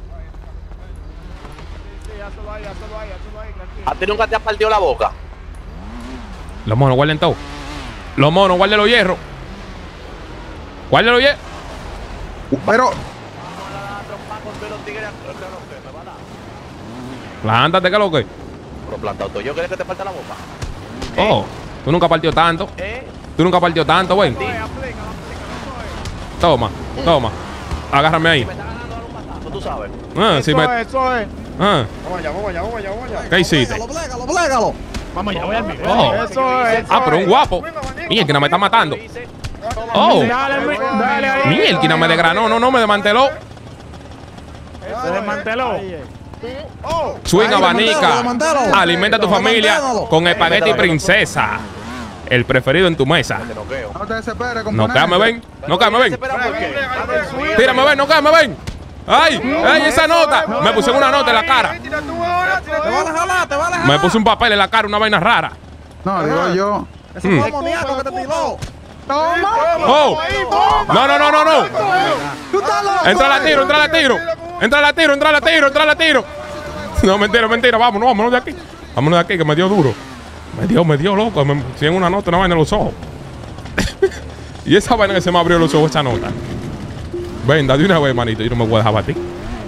[SPEAKER 15] ¿A ti nunca te has partido la boca?
[SPEAKER 3] Los monos, guarden todo. Los monos, guarden los hierros. Guarden los hierros.
[SPEAKER 5] Pero...
[SPEAKER 3] Plántate, ¿qué es lo que?
[SPEAKER 15] Pero plantado todo. ¿Yo quieres que te parta la boca?
[SPEAKER 3] Oh, tú nunca partió tanto. Tú nunca partió tanto, ven. Toma, toma. Agárrame ahí.
[SPEAKER 15] Tú sabes.
[SPEAKER 3] Si me...
[SPEAKER 10] Eso es.
[SPEAKER 3] Vamos
[SPEAKER 10] allá.
[SPEAKER 3] ¿Qué hiciste?
[SPEAKER 5] Plégalo.
[SPEAKER 8] Vamos allá, voy al mío.
[SPEAKER 3] Oh.
[SPEAKER 10] Eso es.
[SPEAKER 3] Ah, pero un guapo. Mira, que no me está matando. Oh.
[SPEAKER 10] Dale ahí.
[SPEAKER 3] Mira, que no me desgranó. No, me desmanteló.
[SPEAKER 10] Se desmanteló.
[SPEAKER 3] Swing abanica. Alimenta a tu familia con espagueti princesa. El preferido en tu mesa.
[SPEAKER 5] No te desesperes,
[SPEAKER 3] No
[SPEAKER 5] componente.
[SPEAKER 3] cáme, ven. No cáme, ven. Tírame, ven. No cáme, ven. ¡Ay! Esa nota! Me puse una nota en la cara.
[SPEAKER 5] Te van a jalar, te van a jalar.
[SPEAKER 3] Me puse un papel en la cara, una vaina rara.
[SPEAKER 5] No, digo yo. Ese fue amoníaco que te tiró. ¡Toma!
[SPEAKER 3] ¡Oh! No.
[SPEAKER 5] ¡Tú estás loco!
[SPEAKER 3] Entra la tiro. No, mentira. Vámonos de aquí. Vámonos de aquí, que me dio duro. Me dio loco. Me pusieron una nota, una vaina en los ojos. Y esa vaina que se me abrió los ojos, esa nota. Venga, de una vez, manito. Yo no me voy a dejar batir.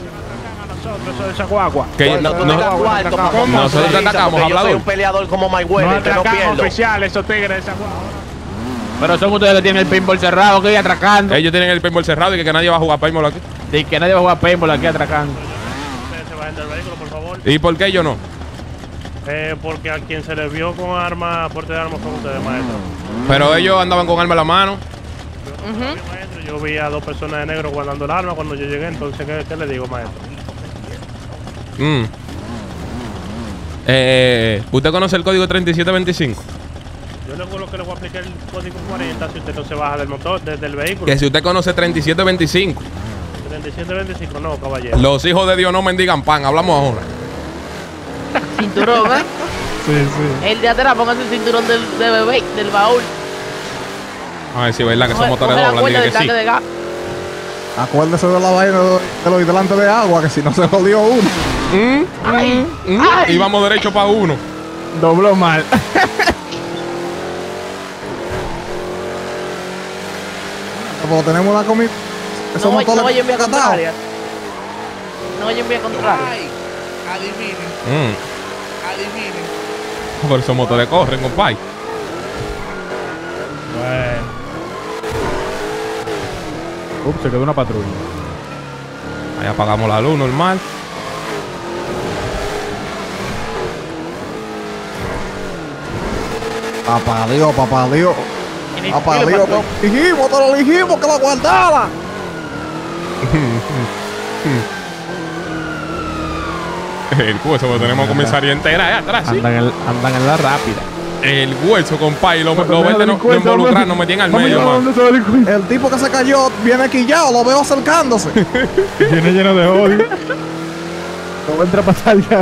[SPEAKER 3] Que nosotros te atacamos,
[SPEAKER 15] yo soy
[SPEAKER 3] hablador.
[SPEAKER 15] un peleador como Mayweather, que no pierdo.
[SPEAKER 8] Oficiales, esos tigres, esa Pero son ustedes que tienen el paintball cerrado, que atracando.
[SPEAKER 3] Ellos tienen el paintball cerrado y que nadie va a jugar paintball aquí.
[SPEAKER 8] Y que nadie va a jugar paintball aquí atracando.
[SPEAKER 14] Se vayan del vehículo, por favor.
[SPEAKER 3] ¿Y por qué yo no?
[SPEAKER 14] Porque a quien se le vio con arma, porte de armas, fue ustedes, maestro.
[SPEAKER 3] Pero ellos andaban con arma en la mano.
[SPEAKER 14] Maestro, yo vi a 2 personas de negro guardando el arma cuando yo llegué, entonces, ¿qué le digo, maestro?
[SPEAKER 3] ¿Usted conoce el código 3725?
[SPEAKER 14] Yo lo que le voy a aplicar el código 40 si usted no se baja del motor, desde el vehículo.
[SPEAKER 3] Que si usted conoce 3725.
[SPEAKER 14] 3725, no, caballero.
[SPEAKER 3] Los hijos de Dios no mendigan pan. Hablamos ahora.
[SPEAKER 2] Cinturón, ¿eh?
[SPEAKER 10] Sí.
[SPEAKER 2] El de atrás, póngase el cinturón de bebé, del baúl.
[SPEAKER 3] A ver si es verdad que esos
[SPEAKER 2] Coge
[SPEAKER 3] motores
[SPEAKER 2] la
[SPEAKER 3] doblan.
[SPEAKER 2] cuerda
[SPEAKER 3] Dije
[SPEAKER 2] del
[SPEAKER 3] que sí.
[SPEAKER 2] tanque de gas.
[SPEAKER 5] Acuérdese de la vaina de los hidrantes de agua, que si no se jodió uno.
[SPEAKER 2] Ay.
[SPEAKER 3] Y vamos derecho para uno.
[SPEAKER 8] Dobló mal.
[SPEAKER 5] Como tenemos una comida. Esos
[SPEAKER 2] No
[SPEAKER 5] motores
[SPEAKER 2] oyen vía
[SPEAKER 5] catados.
[SPEAKER 2] contraria. No oyen vía contraria.
[SPEAKER 3] Adivinen. Por esos motores corren, compadre.
[SPEAKER 10] Bueno. Ups, se quedó una patrulla.
[SPEAKER 3] Ahí apagamos la luz normal.
[SPEAKER 5] Papá Dios. Te lo dijimos que la guardara.
[SPEAKER 3] El hueso que tenemos comisaría entera atrás, ¿sí?
[SPEAKER 10] Andan en la rápida.
[SPEAKER 3] El hueso, compadre. Los verdes no involucran, nos metían al medio, man.
[SPEAKER 5] El tipo que se cayó viene quillado, lo veo acercándose.
[SPEAKER 10] Viene lleno de odio. No entra a pasar ya.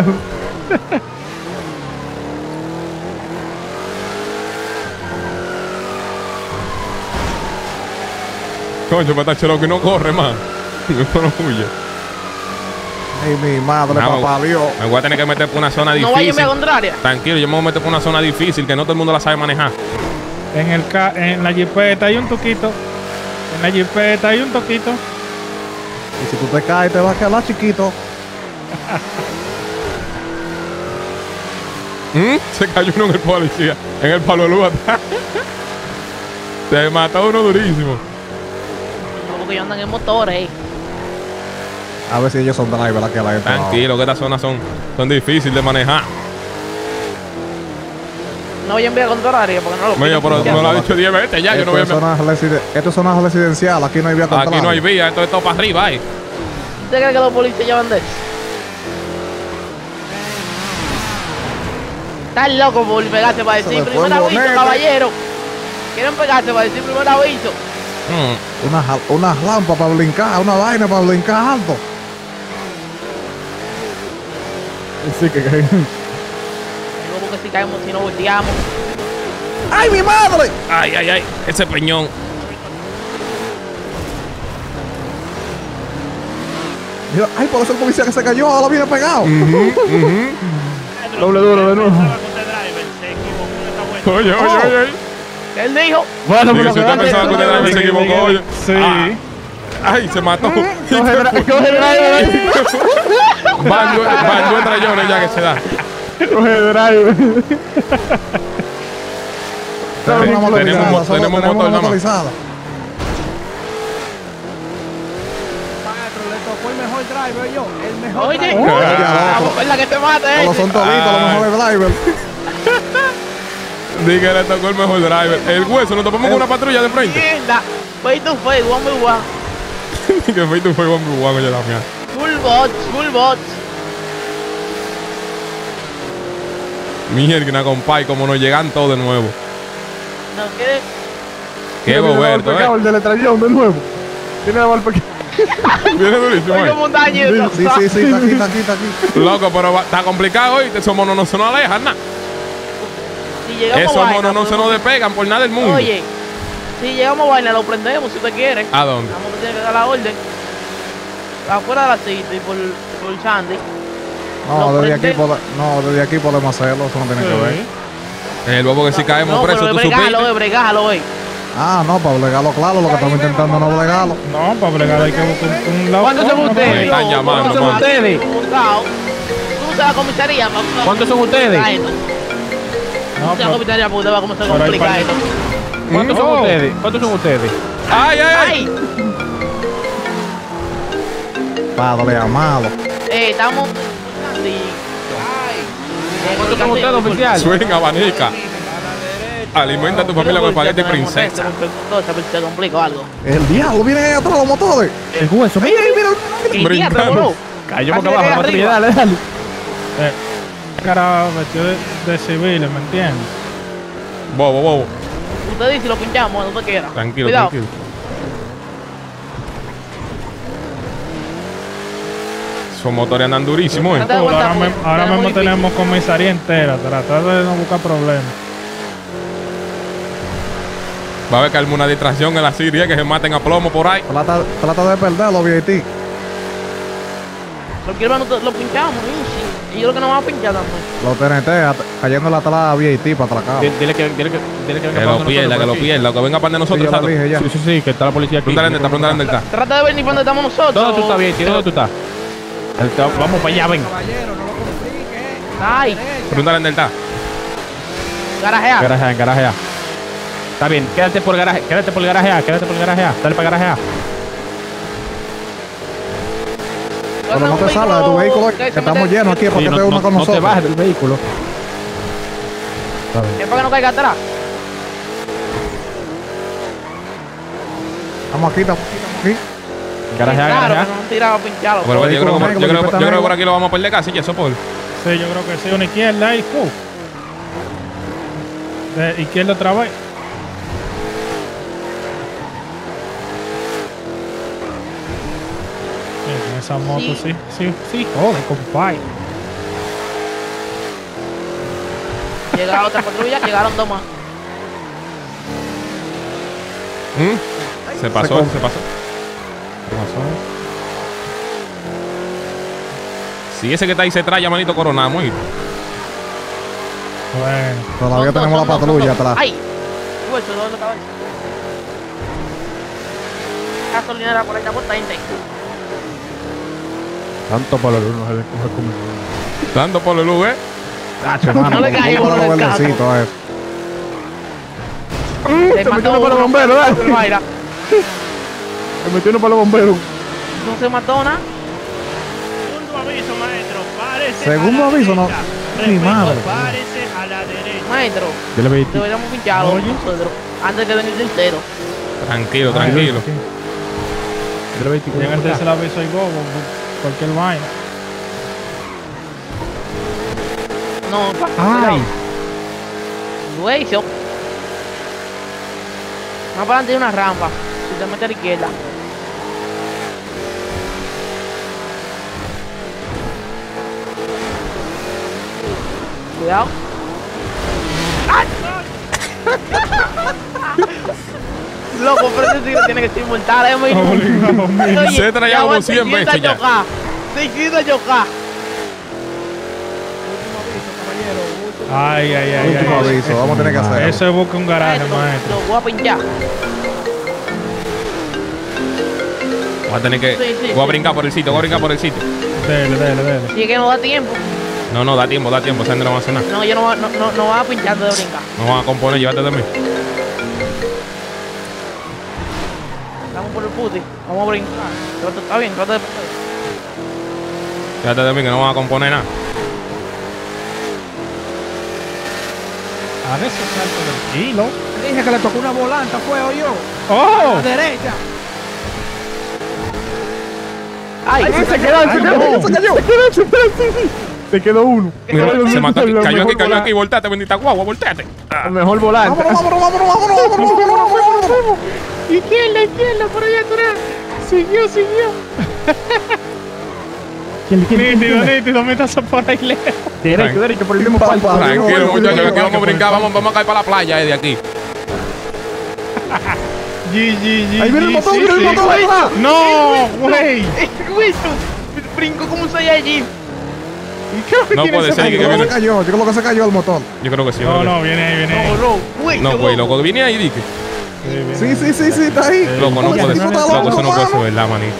[SPEAKER 3] Coño, patacho, que no corre, man. No huye.
[SPEAKER 5] Ay, mi madre,
[SPEAKER 3] No,
[SPEAKER 5] papá Dios.
[SPEAKER 3] Me voy a tener que meter por una zona
[SPEAKER 2] No
[SPEAKER 3] difícil.
[SPEAKER 2] vaya en vía contraria.
[SPEAKER 3] Tranquilo, yo me voy a meter por una zona difícil que no todo el mundo la sabe manejar.
[SPEAKER 10] En la jipeta hay un toquito. En la jipeta hay un toquito.
[SPEAKER 5] Y si tú te caes, te vas a quedar chiquito.
[SPEAKER 3] Se cayó uno en el policía, en el palo de luz atrás. Se mató uno durísimo.
[SPEAKER 2] No, porque ellos andan en motores.
[SPEAKER 5] A ver si ellos son drivers aquí a la gente.
[SPEAKER 3] Tranquilo, que estas zonas son difíciles de manejar.
[SPEAKER 2] No vaya en vía contraria porque no lo
[SPEAKER 3] Mío, pero me lo ha dicho 10 veces ya. Yo no voy a...
[SPEAKER 5] Esto es zona residencial, aquí no hay vía contraria.
[SPEAKER 3] Aquí no hay vía, esto es todo para arriba.
[SPEAKER 2] ¿Usted cree que los policías llevan de eso? Están locos por pegarse para decir primer aviso, caballero. Quieren pegarse para decir primer aviso.
[SPEAKER 5] Unas lámparas para brincar, una vaina para brincar alto.
[SPEAKER 10] Sí, que
[SPEAKER 2] Luego porque si caemos, si no volteamos.
[SPEAKER 5] ¡Ay, mi madre!
[SPEAKER 3] Ay, ese peñón.
[SPEAKER 5] Mira, ay, por eso el policía que se cayó ahora viene pegado.
[SPEAKER 10] Doble duro de nuevo.
[SPEAKER 3] Oye.
[SPEAKER 2] ¿Qué él dijo?
[SPEAKER 3] Bueno, pero si usted pensaba que usted driver se equivocó, oye.
[SPEAKER 10] Sí.
[SPEAKER 3] Ay, se mató.
[SPEAKER 10] Coge el driver.
[SPEAKER 3] Van entre ellos ya que se da.
[SPEAKER 10] Coge el driver.
[SPEAKER 3] Tenemos motor nada más.
[SPEAKER 2] Oye, vamos a la que te mate.
[SPEAKER 5] Todos son toditos, los mejores drivers.
[SPEAKER 3] Dije que le tocó el mejor driver. El hueso, nos topamos con una patrulla de frente.
[SPEAKER 2] Mierda. Face to face, one by one.
[SPEAKER 3] Que fue tu fuego muy guapo, ya la mía.
[SPEAKER 2] Full bots.
[SPEAKER 3] Mierda, compadre, como nos llegan todos de nuevo.
[SPEAKER 2] No, ¿qué?
[SPEAKER 3] Qué boberto,
[SPEAKER 10] El de la traición de nuevo. Tiene la balpa aquí.
[SPEAKER 3] Viene durísimo,
[SPEAKER 2] Oye, montaña.
[SPEAKER 5] Sí, está aquí.
[SPEAKER 3] Loco, pero está complicado hoy. Esos monos no se nos alejan, nada.
[SPEAKER 2] Si llegamos
[SPEAKER 3] Esos
[SPEAKER 2] vaina,
[SPEAKER 3] monos no se nos despegan por nada del mundo.
[SPEAKER 2] Oye, si llegamos a vaina, lo prendemos si usted quiere.
[SPEAKER 3] ¿A dónde?
[SPEAKER 2] Vamos a tener que dar la orden. Afuera de la cita y por Sandy.
[SPEAKER 5] Desde aquí podemos hacerlo, eso no tiene que ver.
[SPEAKER 3] El bobo que si caemos presos, tú supiste.
[SPEAKER 2] Bregalo,
[SPEAKER 5] Ah, no, para bregarlo, claro, lo que estamos intentando no bregarlo.
[SPEAKER 10] No, para bregarlo hay que buscar un lado.
[SPEAKER 2] ¿Cuántos son ustedes?
[SPEAKER 3] Están llamando,
[SPEAKER 2] ¿Cuántos son
[SPEAKER 3] mano.
[SPEAKER 2] ustedes? ¿Tú usas la comisaría?
[SPEAKER 8] ¿Cuántos son ustedes?
[SPEAKER 2] No, la comisaría porque usted va a comenzar a complicar esto.
[SPEAKER 8] ¿Cuántos son ustedes? ¿Cuántos son ustedes?
[SPEAKER 3] ¡Ay!
[SPEAKER 5] Padre amado.
[SPEAKER 2] Estamos...
[SPEAKER 8] ¿Cuántos son ustedes, oficial?
[SPEAKER 3] Swing, abanica. Alimenta a tu familia con espagueti princesa.
[SPEAKER 2] Se complicó algo.
[SPEAKER 5] El diablo viene ahí atrás los motores.
[SPEAKER 8] El hueso.
[SPEAKER 5] Mira.
[SPEAKER 3] Brincando.
[SPEAKER 10] Cayó boca abajo, la patrulla, dale. Cara vestido de civiles, ¿me entiendes?
[SPEAKER 3] Bobo.
[SPEAKER 2] Usted dice y lo pinchamos donde quiera.
[SPEAKER 3] Tranquilo,
[SPEAKER 2] Cuidado.
[SPEAKER 3] tranquilo. Esos motores andan durísimos,
[SPEAKER 10] Ahora mismo tenemos comisaría entera, tratar de no buscar problemas.
[SPEAKER 3] Va a haber que arme una distracción en la Siria, que se maten a plomo por ahí.
[SPEAKER 5] Trata de perder los VIT.
[SPEAKER 2] Lo quiero lo pinchamos, y yo creo que nos vamos a pinchar también.
[SPEAKER 5] Los TNT cayéndole atrás a VIT para atracar.
[SPEAKER 8] Dile que venga
[SPEAKER 3] Que lo pierda, que venga para de nosotros.
[SPEAKER 5] Sí, yo lo dije ya.
[SPEAKER 8] Sí, que está la policía aquí.
[SPEAKER 3] Pregúntale dónde está.
[SPEAKER 2] Trata de ver ni para dónde estamos nosotros.
[SPEAKER 8] ¿Dónde tú estás, bien? ¿Dónde tú estás? Vamos para allá, ven.
[SPEAKER 2] Ay,
[SPEAKER 3] Pregúntale dónde está.
[SPEAKER 2] garajea.
[SPEAKER 8] Garajea. Está bien, quédate por el garaje, dale para garajear.
[SPEAKER 5] Pero no te salgas de tu vehículo, que estamos llenos aquí, para que te uno con nosotros.
[SPEAKER 8] No te bajes del vehículo.
[SPEAKER 2] Es para que no caiga atrás.
[SPEAKER 5] Estamos aquí.
[SPEAKER 8] Garajea.
[SPEAKER 2] Claro, que nos han tirado a pincharlo.
[SPEAKER 3] Pero yo creo que por aquí lo vamos a perder casi, ya eso por.
[SPEAKER 10] Sí, yo creo que sí, una izquierda ahí. De izquierda otra vez. Esa moto sí, joder, compadre.
[SPEAKER 2] Llega otra patrulla, llegaron dos más.
[SPEAKER 3] Se pasó. Si ese que está ahí se trae, manito, coronamos. ¿Oíste?
[SPEAKER 5] Bueno, todavía tenemos la patrulla atrás.
[SPEAKER 2] ¡Ay! Hueso, ¿dónde estaba eso? Gasolinera por ahí, está puesta gente.
[SPEAKER 10] Tanto por la luz no se le coge como.
[SPEAKER 3] Tanto por el luz,
[SPEAKER 2] No le caigo por el
[SPEAKER 5] verdecito a eso.
[SPEAKER 2] Se mató
[SPEAKER 10] para los bomberos, dale. Se metió uno para los bomberos.
[SPEAKER 2] No se mató nada.
[SPEAKER 16] Segundo aviso, maestro. Párese.
[SPEAKER 5] Segundo
[SPEAKER 16] a la
[SPEAKER 5] aviso, no.
[SPEAKER 16] derecha.
[SPEAKER 5] Mi madre.
[SPEAKER 16] Párese a la derecha.
[SPEAKER 2] Maestro,
[SPEAKER 10] Yo le veí.
[SPEAKER 2] deberíamos pincharlo nosotros antes de venir del cero.
[SPEAKER 3] Tranquilo, tranquilo.
[SPEAKER 10] Yo le veí. Llegan el tercer aviso y go, cualquier vaina.
[SPEAKER 2] No,
[SPEAKER 10] Ay.
[SPEAKER 2] Güey, más para adelante hay una rampa. Si te metes a la izquierda. Cuidado. ¡Ay! Loco, pero ese tigre tiene que ser mortal,
[SPEAKER 3] Se traía como 100 veces ya.
[SPEAKER 2] 600 chocar.
[SPEAKER 10] Ay.
[SPEAKER 5] Último aviso, vamos a tener que hacer.
[SPEAKER 10] Eso es busca un garaje, maestro.
[SPEAKER 2] Lo voy a pinchar.
[SPEAKER 3] Voy a tener que. Voy a brincar por el sitio,
[SPEAKER 10] Dele.
[SPEAKER 2] Si es que no da tiempo.
[SPEAKER 3] No, da tiempo. Esa gente no va a hacer nada.
[SPEAKER 2] No, yo no va a pinchar de brincar.
[SPEAKER 3] No van a componer, llévate de mí.
[SPEAKER 2] Vamos por el puti. Vamos a brincar. Está bien, trata de pasar.
[SPEAKER 3] Llévate de mí que no van a componer nada.
[SPEAKER 10] A veces salto del kilo.
[SPEAKER 8] Dije que le tocó una volanta, fue o yo.
[SPEAKER 10] ¡Oh!
[SPEAKER 8] A la derecha.
[SPEAKER 2] ¡Ay!
[SPEAKER 10] Se cayó. Se quedó uno.
[SPEAKER 3] Mira, se mató. Cayó aquí. Voltate, bendita guagua, voltate.
[SPEAKER 10] Mejor volante.
[SPEAKER 5] Vámonos.
[SPEAKER 8] Izquierda, por allá atrás. Siguió. Nítido, métase por ahí lejos.
[SPEAKER 10] Derecho, por el mismo palo.
[SPEAKER 3] Tranquilo, muchachos, aquí vamos a brincar. Vamos a caer para la playa de aquí.
[SPEAKER 10] GG.
[SPEAKER 5] Ahí viene el motor,
[SPEAKER 10] No, güey.
[SPEAKER 2] Güey, brinco como un Saiyajin.
[SPEAKER 3] No puede ser que viene.
[SPEAKER 5] Yo creo que se cayó el motor.
[SPEAKER 3] Yo creo que sí.
[SPEAKER 10] No, viene ahí.
[SPEAKER 3] No, güey, loco, viene ahí, dique.
[SPEAKER 5] Sí, está ahí.
[SPEAKER 3] Loco, no puede ser. Loco, eso no puede ser verdad, manito.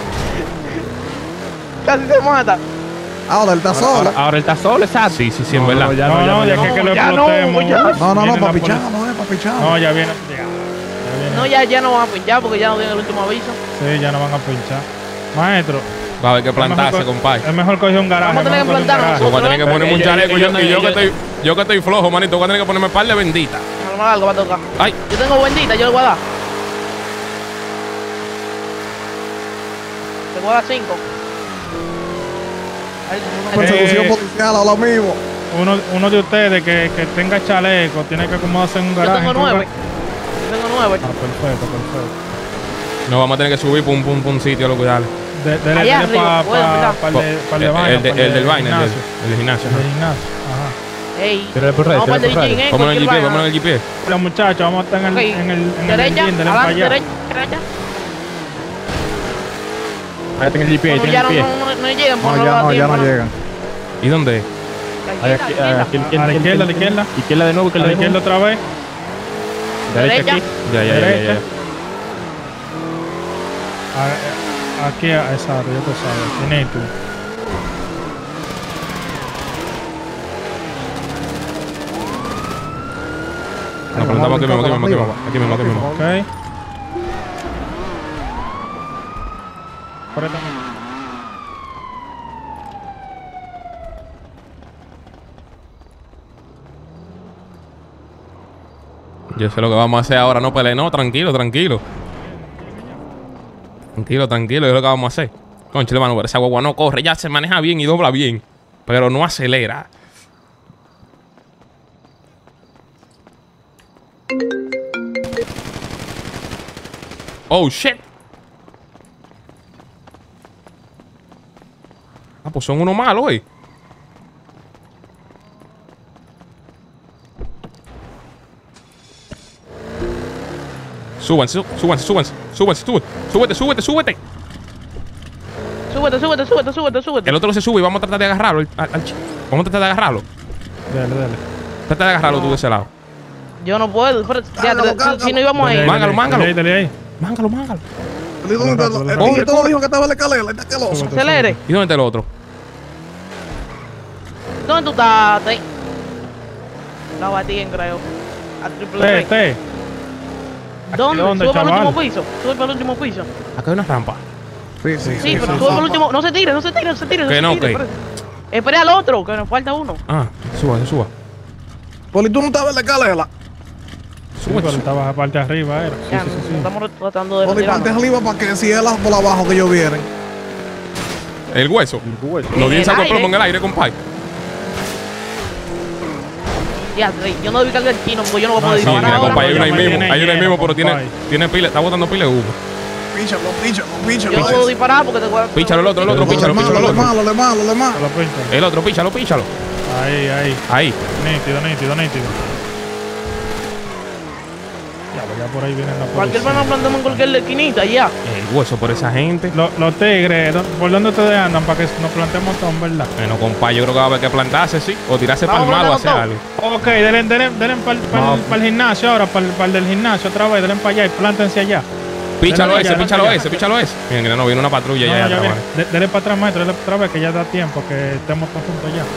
[SPEAKER 2] Casi se mata.
[SPEAKER 5] Ahora él está solo.
[SPEAKER 8] Ahora él está solo, exacto.
[SPEAKER 3] Sí, en verdad.
[SPEAKER 10] No, ya que lo explotemos.
[SPEAKER 5] No, para pichar, para pichar.
[SPEAKER 10] No, ya viene.
[SPEAKER 2] No, ya no van a pinchar porque ya no tienen el último aviso.
[SPEAKER 10] Sí, ya no van a pinchar. Maestro.
[SPEAKER 3] Va a haber que plantarse, compadre.
[SPEAKER 10] Es mejor coger un garaje.
[SPEAKER 2] Vamos a tener que plantarnos.
[SPEAKER 3] Voy a tener que ponerme un chaleco. Yo que estoy flojo, manito. Voy a tener que ponerme par de benditas.
[SPEAKER 2] No, algo va a tocar.
[SPEAKER 3] Ay.
[SPEAKER 2] Yo tengo bendita, yo le voy a dar. Te voy a dar 5.
[SPEAKER 5] Persecución policial ahora mismo.
[SPEAKER 10] Uno de ustedes que tenga chaleco tiene que acomodarse en un garaje.
[SPEAKER 2] Yo tengo 9.
[SPEAKER 10] Perfecto.
[SPEAKER 3] Nos vamos a tener que subir pum sitio, loco, dale.
[SPEAKER 10] Dele para el de vaina.
[SPEAKER 3] El del vaina, el gimnasio.
[SPEAKER 10] Ajá.
[SPEAKER 2] Ey,
[SPEAKER 10] vamos
[SPEAKER 2] para el de Jin,
[SPEAKER 3] Vámonos en el GPS,
[SPEAKER 10] Los muchachos, vamos a estar en el
[SPEAKER 2] derecha, adelante, derecha.
[SPEAKER 10] Ahí está en el GPS,
[SPEAKER 2] Ya no llegan, por
[SPEAKER 5] ya no llegan.
[SPEAKER 3] ¿Y dónde?
[SPEAKER 10] A la izquierda. Izquierda de nuevo, que la izquierda otra vez.
[SPEAKER 2] Derecha.
[SPEAKER 3] Ya.
[SPEAKER 10] Aquí, exacto, ya tú sabes. Tienes tú.
[SPEAKER 3] Nos plantamos aquí mismo.
[SPEAKER 10] Ok. Por ahí también.
[SPEAKER 3] Yo sé lo que vamos a hacer ahora, no peleen, no, tranquilo. Tranquilo, es lo que vamos a hacer. Conchale, mano, pero esa guagua no corre, ya se maneja bien y dobla bien, pero no acelera. Oh, shit. Ah, pues son unos malos, hoy. Súbanse.
[SPEAKER 2] Súbete. súbete.
[SPEAKER 3] El otro se sube y vamos a tratar de agarrarlo. Vamos a tratar de agarrarlo.
[SPEAKER 10] Dale.
[SPEAKER 3] Trata de agarrarlo tú de ese lado.
[SPEAKER 2] Yo no puedo. Si no íbamos ahí.
[SPEAKER 3] Mángalo.
[SPEAKER 10] Dale ahí.
[SPEAKER 3] Mángalo.
[SPEAKER 5] El todo dijo que estaba en la escalera. Está asqueroso.
[SPEAKER 2] Acelere.
[SPEAKER 3] ¿Y dónde está el otro?
[SPEAKER 2] ¿Dónde tú estás? La batí en creo. A triple
[SPEAKER 10] T.
[SPEAKER 2] ¿Dónde? Sube para el último piso.
[SPEAKER 3] Acá hay una rampa.
[SPEAKER 2] Sí, pero sube para el último. No se tire.
[SPEAKER 3] Que no, ok.
[SPEAKER 2] Espera al otro, que nos falta uno.
[SPEAKER 3] Suba.
[SPEAKER 5] Poli, tú no estabas en la escalera.
[SPEAKER 10] Pero estaba parte arriba, era.
[SPEAKER 2] Sí. Estamos tratando de
[SPEAKER 5] Poli, parte arriba para que si es por abajo que ellos vienen.
[SPEAKER 3] El hueso. Lo di sacó el plomo en el aire, compadre.
[SPEAKER 2] Ya, yo no debí cargar el chino porque yo no voy a poder
[SPEAKER 3] Sí,
[SPEAKER 2] disparar
[SPEAKER 3] mira,
[SPEAKER 2] ahora.
[SPEAKER 3] compadre, hay uno ahí mismo, pero tiene pila, está botando pila de humo.
[SPEAKER 5] Píchalo.
[SPEAKER 2] Yo no puedo disparar porque te voy a...
[SPEAKER 3] Píchalo el otro, píchalo.
[SPEAKER 5] Le malo.
[SPEAKER 3] El otro, píchalo. Ahí.
[SPEAKER 10] Nítido. Ya por ahí vienen la policía.
[SPEAKER 2] Cualquier mano plantamos en cualquier esquinita, ya.
[SPEAKER 3] El hueso por esa gente.
[SPEAKER 10] Los tigres, ¿por dónde ustedes andan? Para que nos plantemos todo, ¿verdad?
[SPEAKER 3] Bueno, compadre, yo creo que va a haber que plantarse, sí. O tirarse para el malo o hacer algo.
[SPEAKER 10] Ok, denle para el gimnasio ahora, para el del gimnasio otra vez, denle para allá y plántense allá.
[SPEAKER 3] Píchalo ese. Miren, que no viene una patrulla ya.
[SPEAKER 10] Denle para atrás, maestro, denle para otra vez que ya da tiempo que estemos todos juntos ya.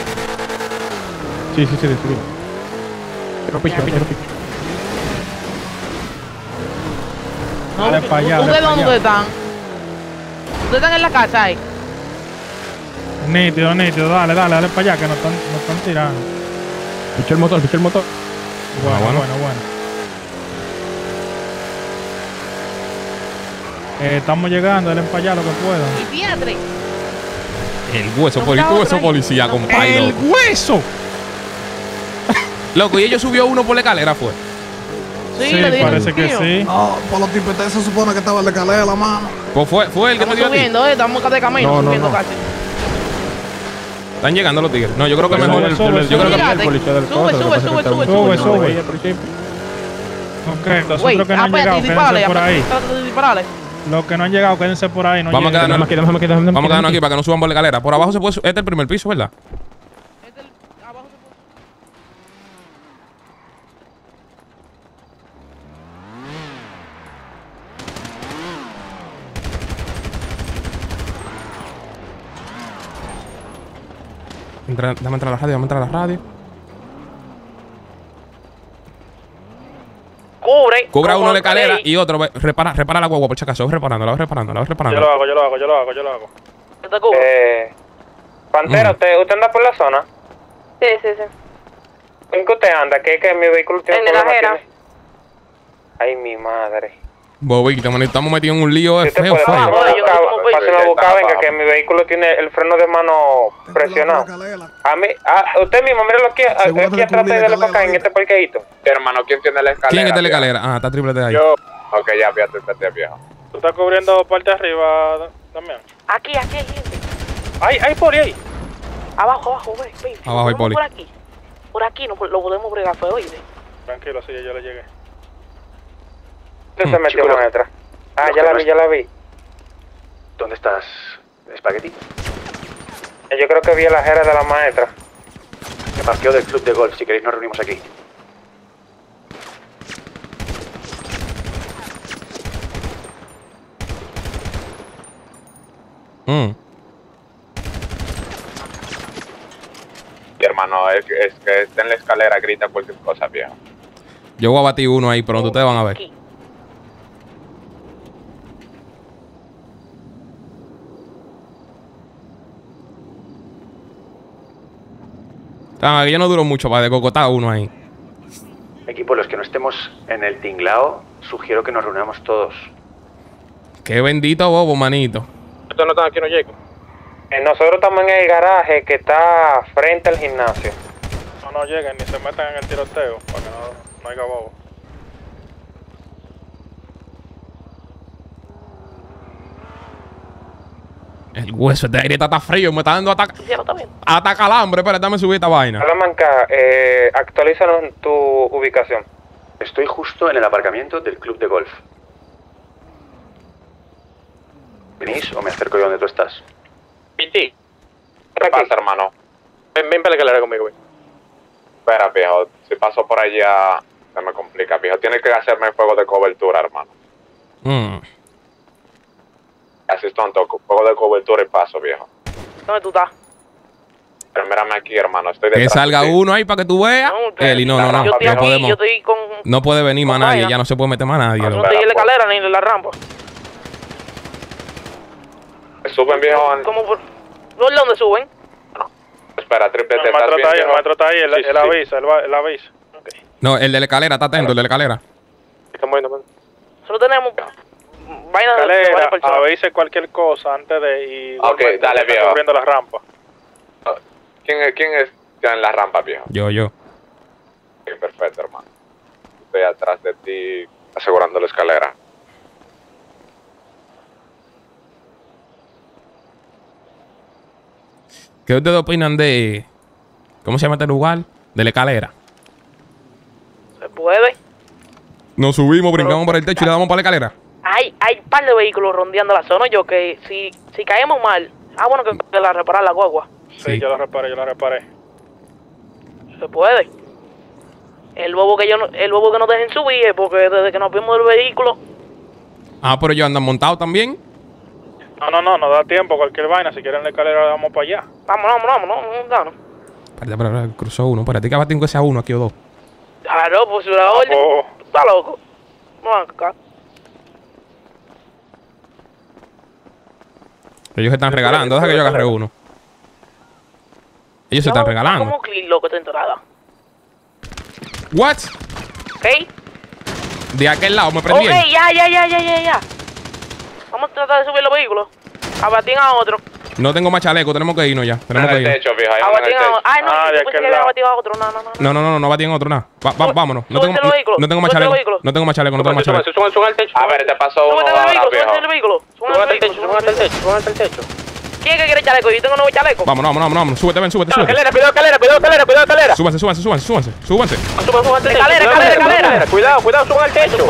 [SPEAKER 10] Sí. Pero picha.
[SPEAKER 2] No,
[SPEAKER 10] dale para allá.
[SPEAKER 2] ¿Ustedes dónde están? ¿Ustedes están en la casa ahí?
[SPEAKER 10] Nítido, dale para allá que nos están tirando.
[SPEAKER 1] Picha el motor.
[SPEAKER 10] Bueno. Estamos llegando, denle para allá lo que puedan.
[SPEAKER 2] Y Piedre.
[SPEAKER 3] El hueso, policía, compadre.
[SPEAKER 10] ¡El hueso!
[SPEAKER 3] Loco, y ellos subió uno por la escalera, fue.
[SPEAKER 2] Sí,
[SPEAKER 10] parece que sí.
[SPEAKER 5] No, por los tipetes se supone que estaba en la escalera, mano.
[SPEAKER 3] Pues fue el que te dio a ti.
[SPEAKER 2] Estamos de camino, subiendo casi.
[SPEAKER 3] Están llegando los tigres. No, yo creo que mejor.
[SPEAKER 10] Yo creo que el policía del sube. Ok, los otros que no han llegado, quédense por ahí. Los que no han llegado, quédense por ahí.
[SPEAKER 3] Vamos a quedarnos aquí para que no suban por la escalera. Por abajo se puede. Este es el primer piso, ¿verdad? Déjame entrar a la radio, Cubre a uno la escalera y otro repara la guagua por si acaso. Voy reparando.
[SPEAKER 14] Yo lo hago.
[SPEAKER 2] ¿Qué te cubre?
[SPEAKER 17] Pantera, ¿usted anda por la zona?
[SPEAKER 12] Sí.
[SPEAKER 17] ¿En qué usted anda? ¿Qué mi vehículo tiene
[SPEAKER 12] En la
[SPEAKER 17] problema? Ay, mi madre.
[SPEAKER 3] Bobby, estamos metidos en un lío feo.
[SPEAKER 17] Pásame a buscar, venga, que mi vehículo tiene el freno de mano presionado. A mí, usted mismo, míralo aquí atrás de la acá, en este parqueadito.
[SPEAKER 6] Hermano, ¿quién tiene la escalera?
[SPEAKER 3] ¿Quién está en la escalera? Ah, está triple ahí.
[SPEAKER 6] Yo. Ok, ya, fíjate, viejo.
[SPEAKER 14] ¿Tú estás cubriendo parte de arriba también?
[SPEAKER 12] Aquí hay gente.
[SPEAKER 14] Hay poli ahí.
[SPEAKER 12] Abajo, ve.
[SPEAKER 3] Abajo hay poli.
[SPEAKER 12] Por aquí no lo podemos bregar, fue, oíste.
[SPEAKER 14] Tranquilo, sí, yo le llegué.
[SPEAKER 17] ¿Dónde se metió maestra? Ya la vi.
[SPEAKER 6] ¿Dónde estás, Espagueti?
[SPEAKER 17] Yo creo que vi a la jera de la maestra.
[SPEAKER 6] Me parqueo del club de golf, si queréis nos reunimos aquí. Hermano, es que está en la escalera, grita cualquier cosa, viejo.
[SPEAKER 3] Yo voy a batir uno ahí pronto, ustedes van a ver. Yo no duro mucho para decocotar uno ahí.
[SPEAKER 6] Equipo, los que no estemos en el tinglao, sugiero que nos reunamos todos.
[SPEAKER 3] Qué bendito bobo, manito.
[SPEAKER 14] ¿Ustedes no están aquí, no llego?
[SPEAKER 17] Nosotros estamos en el garaje que está frente al gimnasio.
[SPEAKER 14] No lleguen ni se metan en el tiroteo para que no haya bobo.
[SPEAKER 3] El hueso de aire está frío, me está dando ataque calambre. Espera, dame subir esta vaina.
[SPEAKER 17] Salamanca, actualízanos tu ubicación.
[SPEAKER 6] Estoy justo en el aparcamiento del club de golf. ¿Venís o me acerco yo donde tú estás?
[SPEAKER 17] Piti, ¿qué pasa, hermano? Ven para la escalera conmigo, güey. Espera, viejo, si paso por allá se me complica, viejo. Tienes que hacerme fuego de cobertura, hermano. Así es tonto, fuego de cobertura y paso, viejo.
[SPEAKER 12] ¿Dónde tú estás?
[SPEAKER 17] Pero mírame aquí, hermano, estoy
[SPEAKER 3] Que
[SPEAKER 17] detrás.
[SPEAKER 3] salga uno ahí para que tú veas. Eli, no.
[SPEAKER 12] Yo estoy
[SPEAKER 3] No
[SPEAKER 12] aquí,
[SPEAKER 3] podemos.
[SPEAKER 12] yo estoy con...
[SPEAKER 3] No puede venir más nadie, ya no se puede meter más nadie.
[SPEAKER 12] No estoy en la escalera ni en la rampa.
[SPEAKER 17] Suben, viejo.
[SPEAKER 12] ¿Cómo por dónde suben?
[SPEAKER 17] Espera, triple T,
[SPEAKER 14] El maestro está ahí, el maestro está ahí, él avisa, él avisa.
[SPEAKER 3] No, el de la escalera, está atento, el de la escalera.
[SPEAKER 12] Solo tenemos vaina de
[SPEAKER 14] Escalera,
[SPEAKER 12] personas.
[SPEAKER 14] avise cualquier cosa antes de ir.
[SPEAKER 17] Ok, dale, viejo.
[SPEAKER 14] Cubriendo la rampa.
[SPEAKER 17] ¿Quién es en la rampa, viejo?
[SPEAKER 3] Yo.
[SPEAKER 17] Ok, perfecto, hermano. Estoy atrás de ti asegurando la escalera.
[SPEAKER 3] ¿Qué ustedes opinan de... ¿Cómo se llama este lugar? De la escalera.
[SPEAKER 12] ¿Se puede?
[SPEAKER 3] Nos subimos, brincamos por el techo y le damos para la escalera.
[SPEAKER 12] Hay un par de vehículos rondeando la zona. Yo que si caemos mal... bueno, que la reparar la guagua.
[SPEAKER 14] Sí, yo la reparé.
[SPEAKER 12] Se puede. El bobo que nos dejen subir es porque desde que nos vimos del vehículo...
[SPEAKER 3] Pero ellos andan montados también.
[SPEAKER 14] No da tiempo, cualquier vaina. Si quieren la escalera, la damos para allá.
[SPEAKER 12] Vámonos.
[SPEAKER 3] Espérate, cruzó uno. Espérate, que abatir que sea uno aquí o dos.
[SPEAKER 12] Claro, pues la orden. Está loco. Vamos acá.
[SPEAKER 3] Ellos se están regalando, deja que yo agarre uno. Ellos se están regalando.
[SPEAKER 12] ¿Cómo clic, loco, esta entrada?
[SPEAKER 3] What?
[SPEAKER 12] ¿Ok?
[SPEAKER 3] De aquel lado me prendí.
[SPEAKER 12] Ok, ya. Vamos a tratar de subir los vehículos. Abatir a otro.
[SPEAKER 3] No tengo más chaleco, tenemos que irnos ya. Tenemos que irnos.
[SPEAKER 12] Abatir a otro. No, yo pensé que había abatido a otro.
[SPEAKER 3] No batir en otro, nada. Vámonos. No tengo más chaleco. No tengo más chaleco.
[SPEAKER 17] Suban al techo. A ver, te pasó uno
[SPEAKER 12] Súbete el vehículo. Suban al techo. ¿Quién es que quiere chaleco? Yo tengo nuevo chaleco.
[SPEAKER 3] Vámonos. Súbete.
[SPEAKER 17] Cuidado, escalera.
[SPEAKER 3] Súbanse.
[SPEAKER 17] Escalera. Cuidado, suban al techo.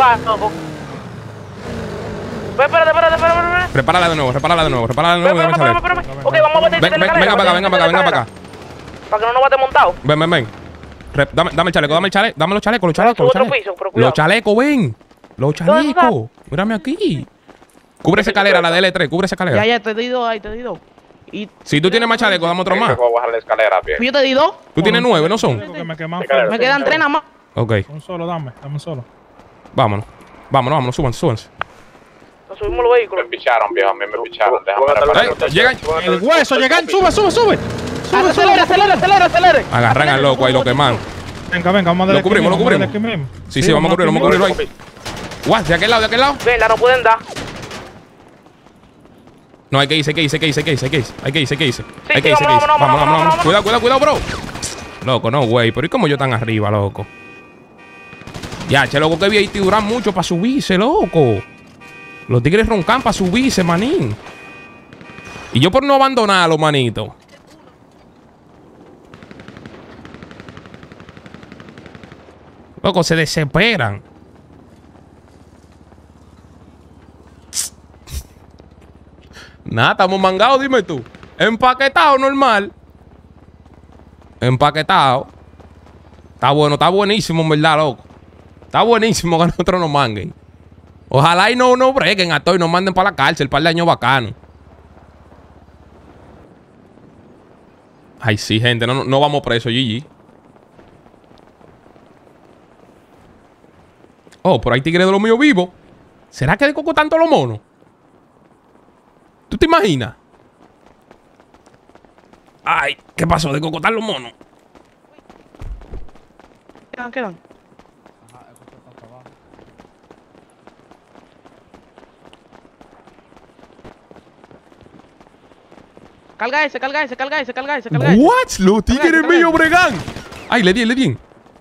[SPEAKER 12] Espera.
[SPEAKER 3] Prepárala de nuevo. Ok,
[SPEAKER 12] vamos a batir
[SPEAKER 3] Venga para acá.
[SPEAKER 12] Para que no nos bate montado.
[SPEAKER 3] Ven. Dame el chaleco. Dame los chalecos.
[SPEAKER 12] Otro piso, pero cuidado.
[SPEAKER 3] Los chalecos, ven. Los chalecos. Mírame aquí. Cubre esa escalera, la de L3. Cubre esa escalera.
[SPEAKER 2] Ya, te di dos. Y
[SPEAKER 3] si tú tienes más chalecos, dame otro más.
[SPEAKER 17] Voy a bajar la escala, bien.
[SPEAKER 2] yo te di dos.
[SPEAKER 3] Tú tienes 9, ¿no son?
[SPEAKER 2] Me quedan 3 nada más.
[SPEAKER 3] Ok.
[SPEAKER 10] Un solo, dame un solo.
[SPEAKER 3] Vámonos, súbanse.
[SPEAKER 12] Nos subimos los vehículos.
[SPEAKER 17] Me picharon, viejo, a mí me picharon. Déjame
[SPEAKER 3] Llegan.
[SPEAKER 10] El hueso, llegan, sube.
[SPEAKER 2] Acelere.
[SPEAKER 3] Agarran al loco ahí, lo queman.
[SPEAKER 10] Venga, vamos a darle.
[SPEAKER 3] Lo cubrimos. Sí, vamos a cubrirlo ahí. What, de aquel lado.
[SPEAKER 12] Venga, no pueden dar.
[SPEAKER 3] No, hay que irse.
[SPEAKER 12] Vámonos.
[SPEAKER 3] Cuidado, bro. Loco, no, güey. Pero ¿y cómo yo tan arriba, loco? Ya, loco, que vi duran mucho para subirse, loco. Los tigres roncan para subirse, manín. Y yo por no abandonarlo, manito. Loco, se desesperan. Nada, estamos mangados, dime tú. Empaquetado, normal. Empaquetado. Está buenísimo, en verdad, loco. Está buenísimo que nosotros nos manguen. Ojalá y no breguen a todos y nos manden para la cárcel, para el año bacano. Ay, sí, gente, no vamos presos, GG. Oh, por ahí tigres de los míos vivos. ¿Será que de coco tanto los monos? ¿Tú te imaginas? Ay, ¿qué pasó? De cocotar los monos.
[SPEAKER 2] Quedan. Carga ese.
[SPEAKER 3] What? Los tigres míos bregan. Ay, le di.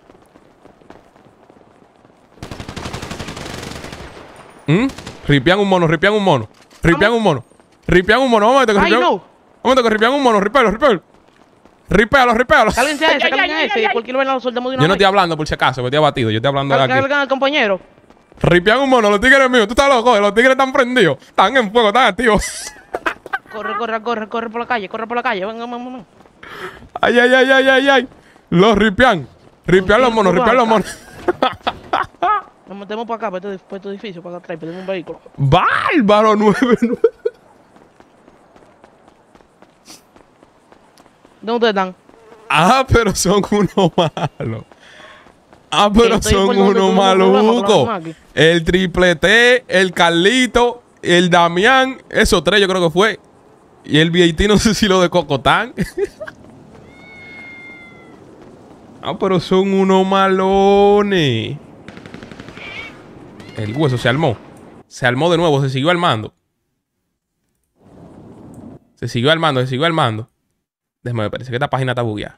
[SPEAKER 3] Ripean un mono. Vamos a meter que ripean un mono. Ripéalo.
[SPEAKER 2] Cálguense a ese. Cualquier vez lo soltamos de una
[SPEAKER 3] Yo no
[SPEAKER 2] vez.
[SPEAKER 3] estoy hablando por si acaso, me estoy abatido. Yo estoy hablando de aquí.
[SPEAKER 2] Cargan al compañero.
[SPEAKER 3] Ripian un mono, los tigres míos. Tú estás loco, los tigres están prendidos. Están en fuego, están activos.
[SPEAKER 2] Corre por la calle, ven.
[SPEAKER 3] Ay. Los ripian. Ripian los monos.
[SPEAKER 2] Nos metemos para acá, para este edificio, para acá atrás, pedimos un vehículo.
[SPEAKER 3] ¡Bárbaro! 9-9.
[SPEAKER 2] ¿Dónde ustedes están?
[SPEAKER 3] Ah, pero son unos malos. Ah, pero son unos malucos. El Triple T, el Carlito, el Damián, esos tres yo creo que fue. Y el VAT no sé si lo de Cocotán. Ah, pero son unos malones. El hueso se armó. Se armó de nuevo, se siguió armando. Se siguió armando. Déjame ver, parece que esta página está bugueada.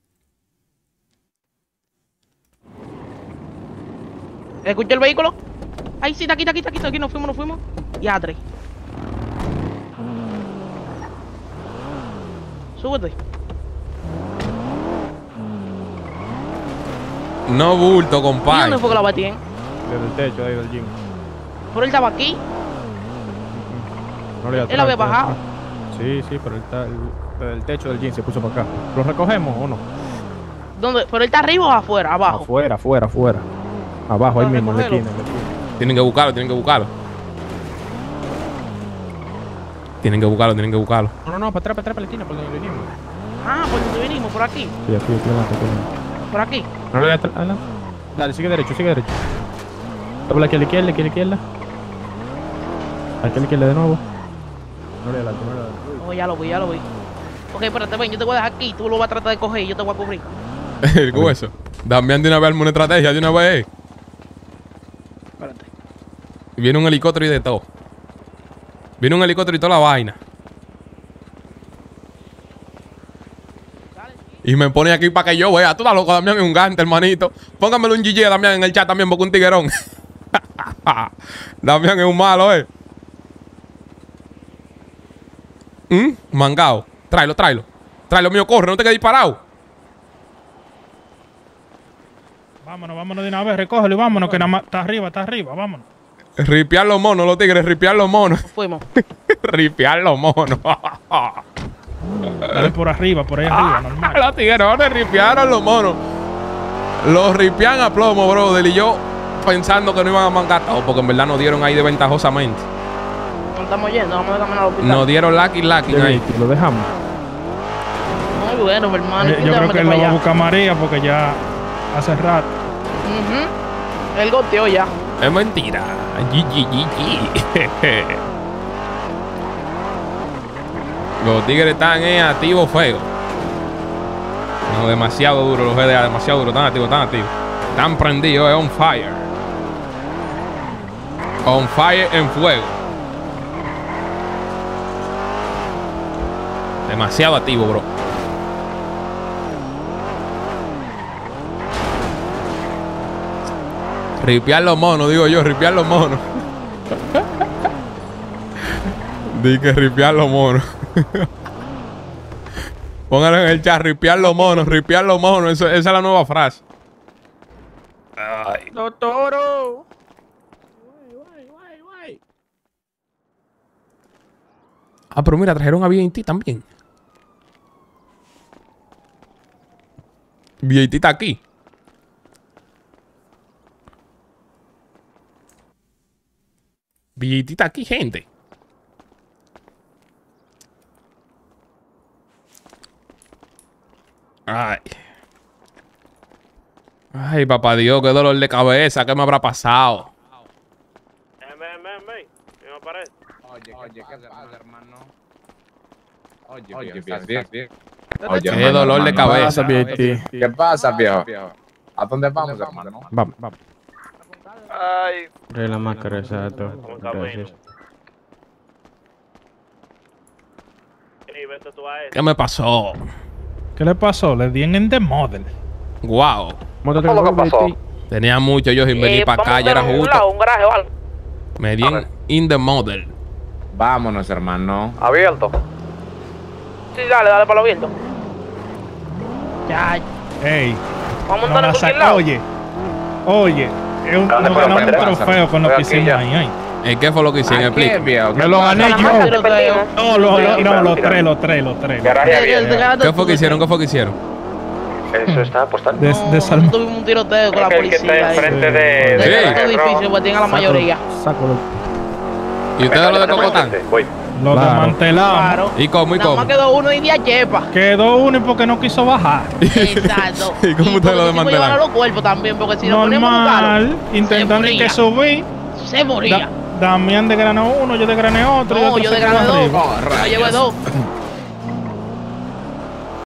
[SPEAKER 2] ¿Escuché el vehículo? Ay, sí, aquí, nos fuimos. Ya, tres. Súbete.
[SPEAKER 3] No bulto, compadre.
[SPEAKER 2] ¿Y dónde fue que la batí?
[SPEAKER 10] Desde el techo ahí del gym.
[SPEAKER 2] ¿Pero él estaba aquí?
[SPEAKER 10] No le
[SPEAKER 2] ¿Él había bajado?
[SPEAKER 10] Sí, pero él está desde el techo del gym, se puso para acá. ¿Lo recogemos o no?
[SPEAKER 2] ¿Dónde? ¿Pero él está arriba o afuera? Abajo.
[SPEAKER 10] Afuera. Abajo, ahí mismo, en la esquina.
[SPEAKER 3] Tienen que buscarlo. Tienen que buscarlo.
[SPEAKER 10] No, para atrás, para la esquina, por donde vinimos.
[SPEAKER 2] Ah, por donde vinimos, por aquí.
[SPEAKER 10] Sí, aquí adelante.
[SPEAKER 2] Por aquí.
[SPEAKER 10] No, adelante. Dale, sigue derecho. Dobla aquí a la izquierda, Aquí a la izquierda de nuevo. No le adelante.
[SPEAKER 2] Oh, ya lo vi. Ok, espérate, ven, yo te voy a dejar aquí. Tú lo vas a tratar de coger y yo te voy a cubrir.
[SPEAKER 3] El hueso. Damián de una vez arma una estrategia, de una vez.
[SPEAKER 2] Espérate.
[SPEAKER 3] Viene un helicóptero y de todo. Viene un helicóptero y toda la vaina. Y me pone aquí para que yo vea. Tú estás loco, Damián es un gante, hermanito. Póngamelo un GG, Damián, en el chat también, porque un tiguerón. Damián es un malo, Mangao. Tráelo. Tráelo, mío, corre, no te quedes disparado.
[SPEAKER 10] Vámonos de una vez, recógelo y vámonos, que nada más está arriba, vámonos.
[SPEAKER 3] Ripiar los monos, los tigres, ripiar los monos.
[SPEAKER 2] Fuimos.
[SPEAKER 3] Ripiar los monos.
[SPEAKER 10] Dale por ahí arriba, normal.
[SPEAKER 3] Los tiguerones ripiaron los monos. Los ripian a plomo, brother. Y yo pensando que no iban a mangar todo, porque en verdad nos dieron ahí de ventajosamente.
[SPEAKER 2] No estamos yendo, vamos a caminar al hospital.
[SPEAKER 3] Nos dieron lucky ahí.
[SPEAKER 10] Lo dejamos.
[SPEAKER 2] Muy bueno, mi hermano.
[SPEAKER 10] Yo creo que él lo va a buscar María porque ya hace rato.
[SPEAKER 2] Él goteó ya.
[SPEAKER 3] Es mentira. Los tigres están en activo fuego. No, demasiado duro los GDA, demasiado duro. Están activos. Están prendidos, on fire. On fire en fuego. Demasiado activo, bro. Ripiar los monos, digo yo, ripiar los monos. Di que ripiar los monos. Pónganlo en el chat, ripiar los monos. Esa es la nueva frase. Ay.
[SPEAKER 8] ¡Los toros!
[SPEAKER 3] Ah, pero mira, trajeron a VAT también. VAT está aquí. VAT está aquí, gente. Ay, papá Dios, qué dolor de cabeza. ¿Qué me habrá pasado?
[SPEAKER 16] Ven. ¿Qué me parece?
[SPEAKER 18] Oye, ¿qué pasa, hermano? Oye, bien.
[SPEAKER 3] Qué dolor de cabeza.
[SPEAKER 18] ¿Qué pasa, viejo? ¿A dónde vamos, hermano?
[SPEAKER 10] Vamos.
[SPEAKER 16] Ay.
[SPEAKER 10] Trae la máscara, exacto. Gracias.
[SPEAKER 3] ¿Qué me pasó?
[SPEAKER 10] ¿Qué le pasó? Le di en The Model.
[SPEAKER 3] Wow.
[SPEAKER 10] ¿Qué fue lo que pasó?
[SPEAKER 3] Tenía mucho yo sin venir para acá, ya era justo.
[SPEAKER 2] Un garaje o algo.
[SPEAKER 3] Me di in the model.
[SPEAKER 18] Vámonos, hermano.
[SPEAKER 15] ¿Abierto?
[SPEAKER 2] Sí, dale para lo abierto. Ya.
[SPEAKER 10] Ey.
[SPEAKER 2] Vamos a montar en cualquier lado.
[SPEAKER 10] Oye. nos ganamos un trofeo con lo que hicimos ahí.
[SPEAKER 3] ¿Qué fue lo que hicieron? Explica.
[SPEAKER 10] Me lo gané yo. No, los tres.
[SPEAKER 3] ¿Qué fue que hicieron?
[SPEAKER 6] Eso está apostando.
[SPEAKER 2] Tuvimos un tiroteo con la policía.
[SPEAKER 6] Enfrente
[SPEAKER 2] de este edificio, pues tienen a la mayoría.
[SPEAKER 3] ¿Y ustedes lo de Cocotán?
[SPEAKER 10] Lo desmantelamos.
[SPEAKER 2] Claro.
[SPEAKER 3] ¿Y cómo?
[SPEAKER 2] Nada más quedó uno y día chepa.
[SPEAKER 10] Quedó uno y porque no quiso bajar.
[SPEAKER 2] Exacto.
[SPEAKER 3] ¿Y cómo ustedes lo desmantelaron?
[SPEAKER 2] Los cuerpos también, porque si nos poníamos
[SPEAKER 10] normal, intentando que subí.
[SPEAKER 2] Se moría.
[SPEAKER 10] Damián desgranó uno, yo desgrané otro.
[SPEAKER 2] No, yo desgrané dos.
[SPEAKER 3] Oh,
[SPEAKER 2] yo llevé dos.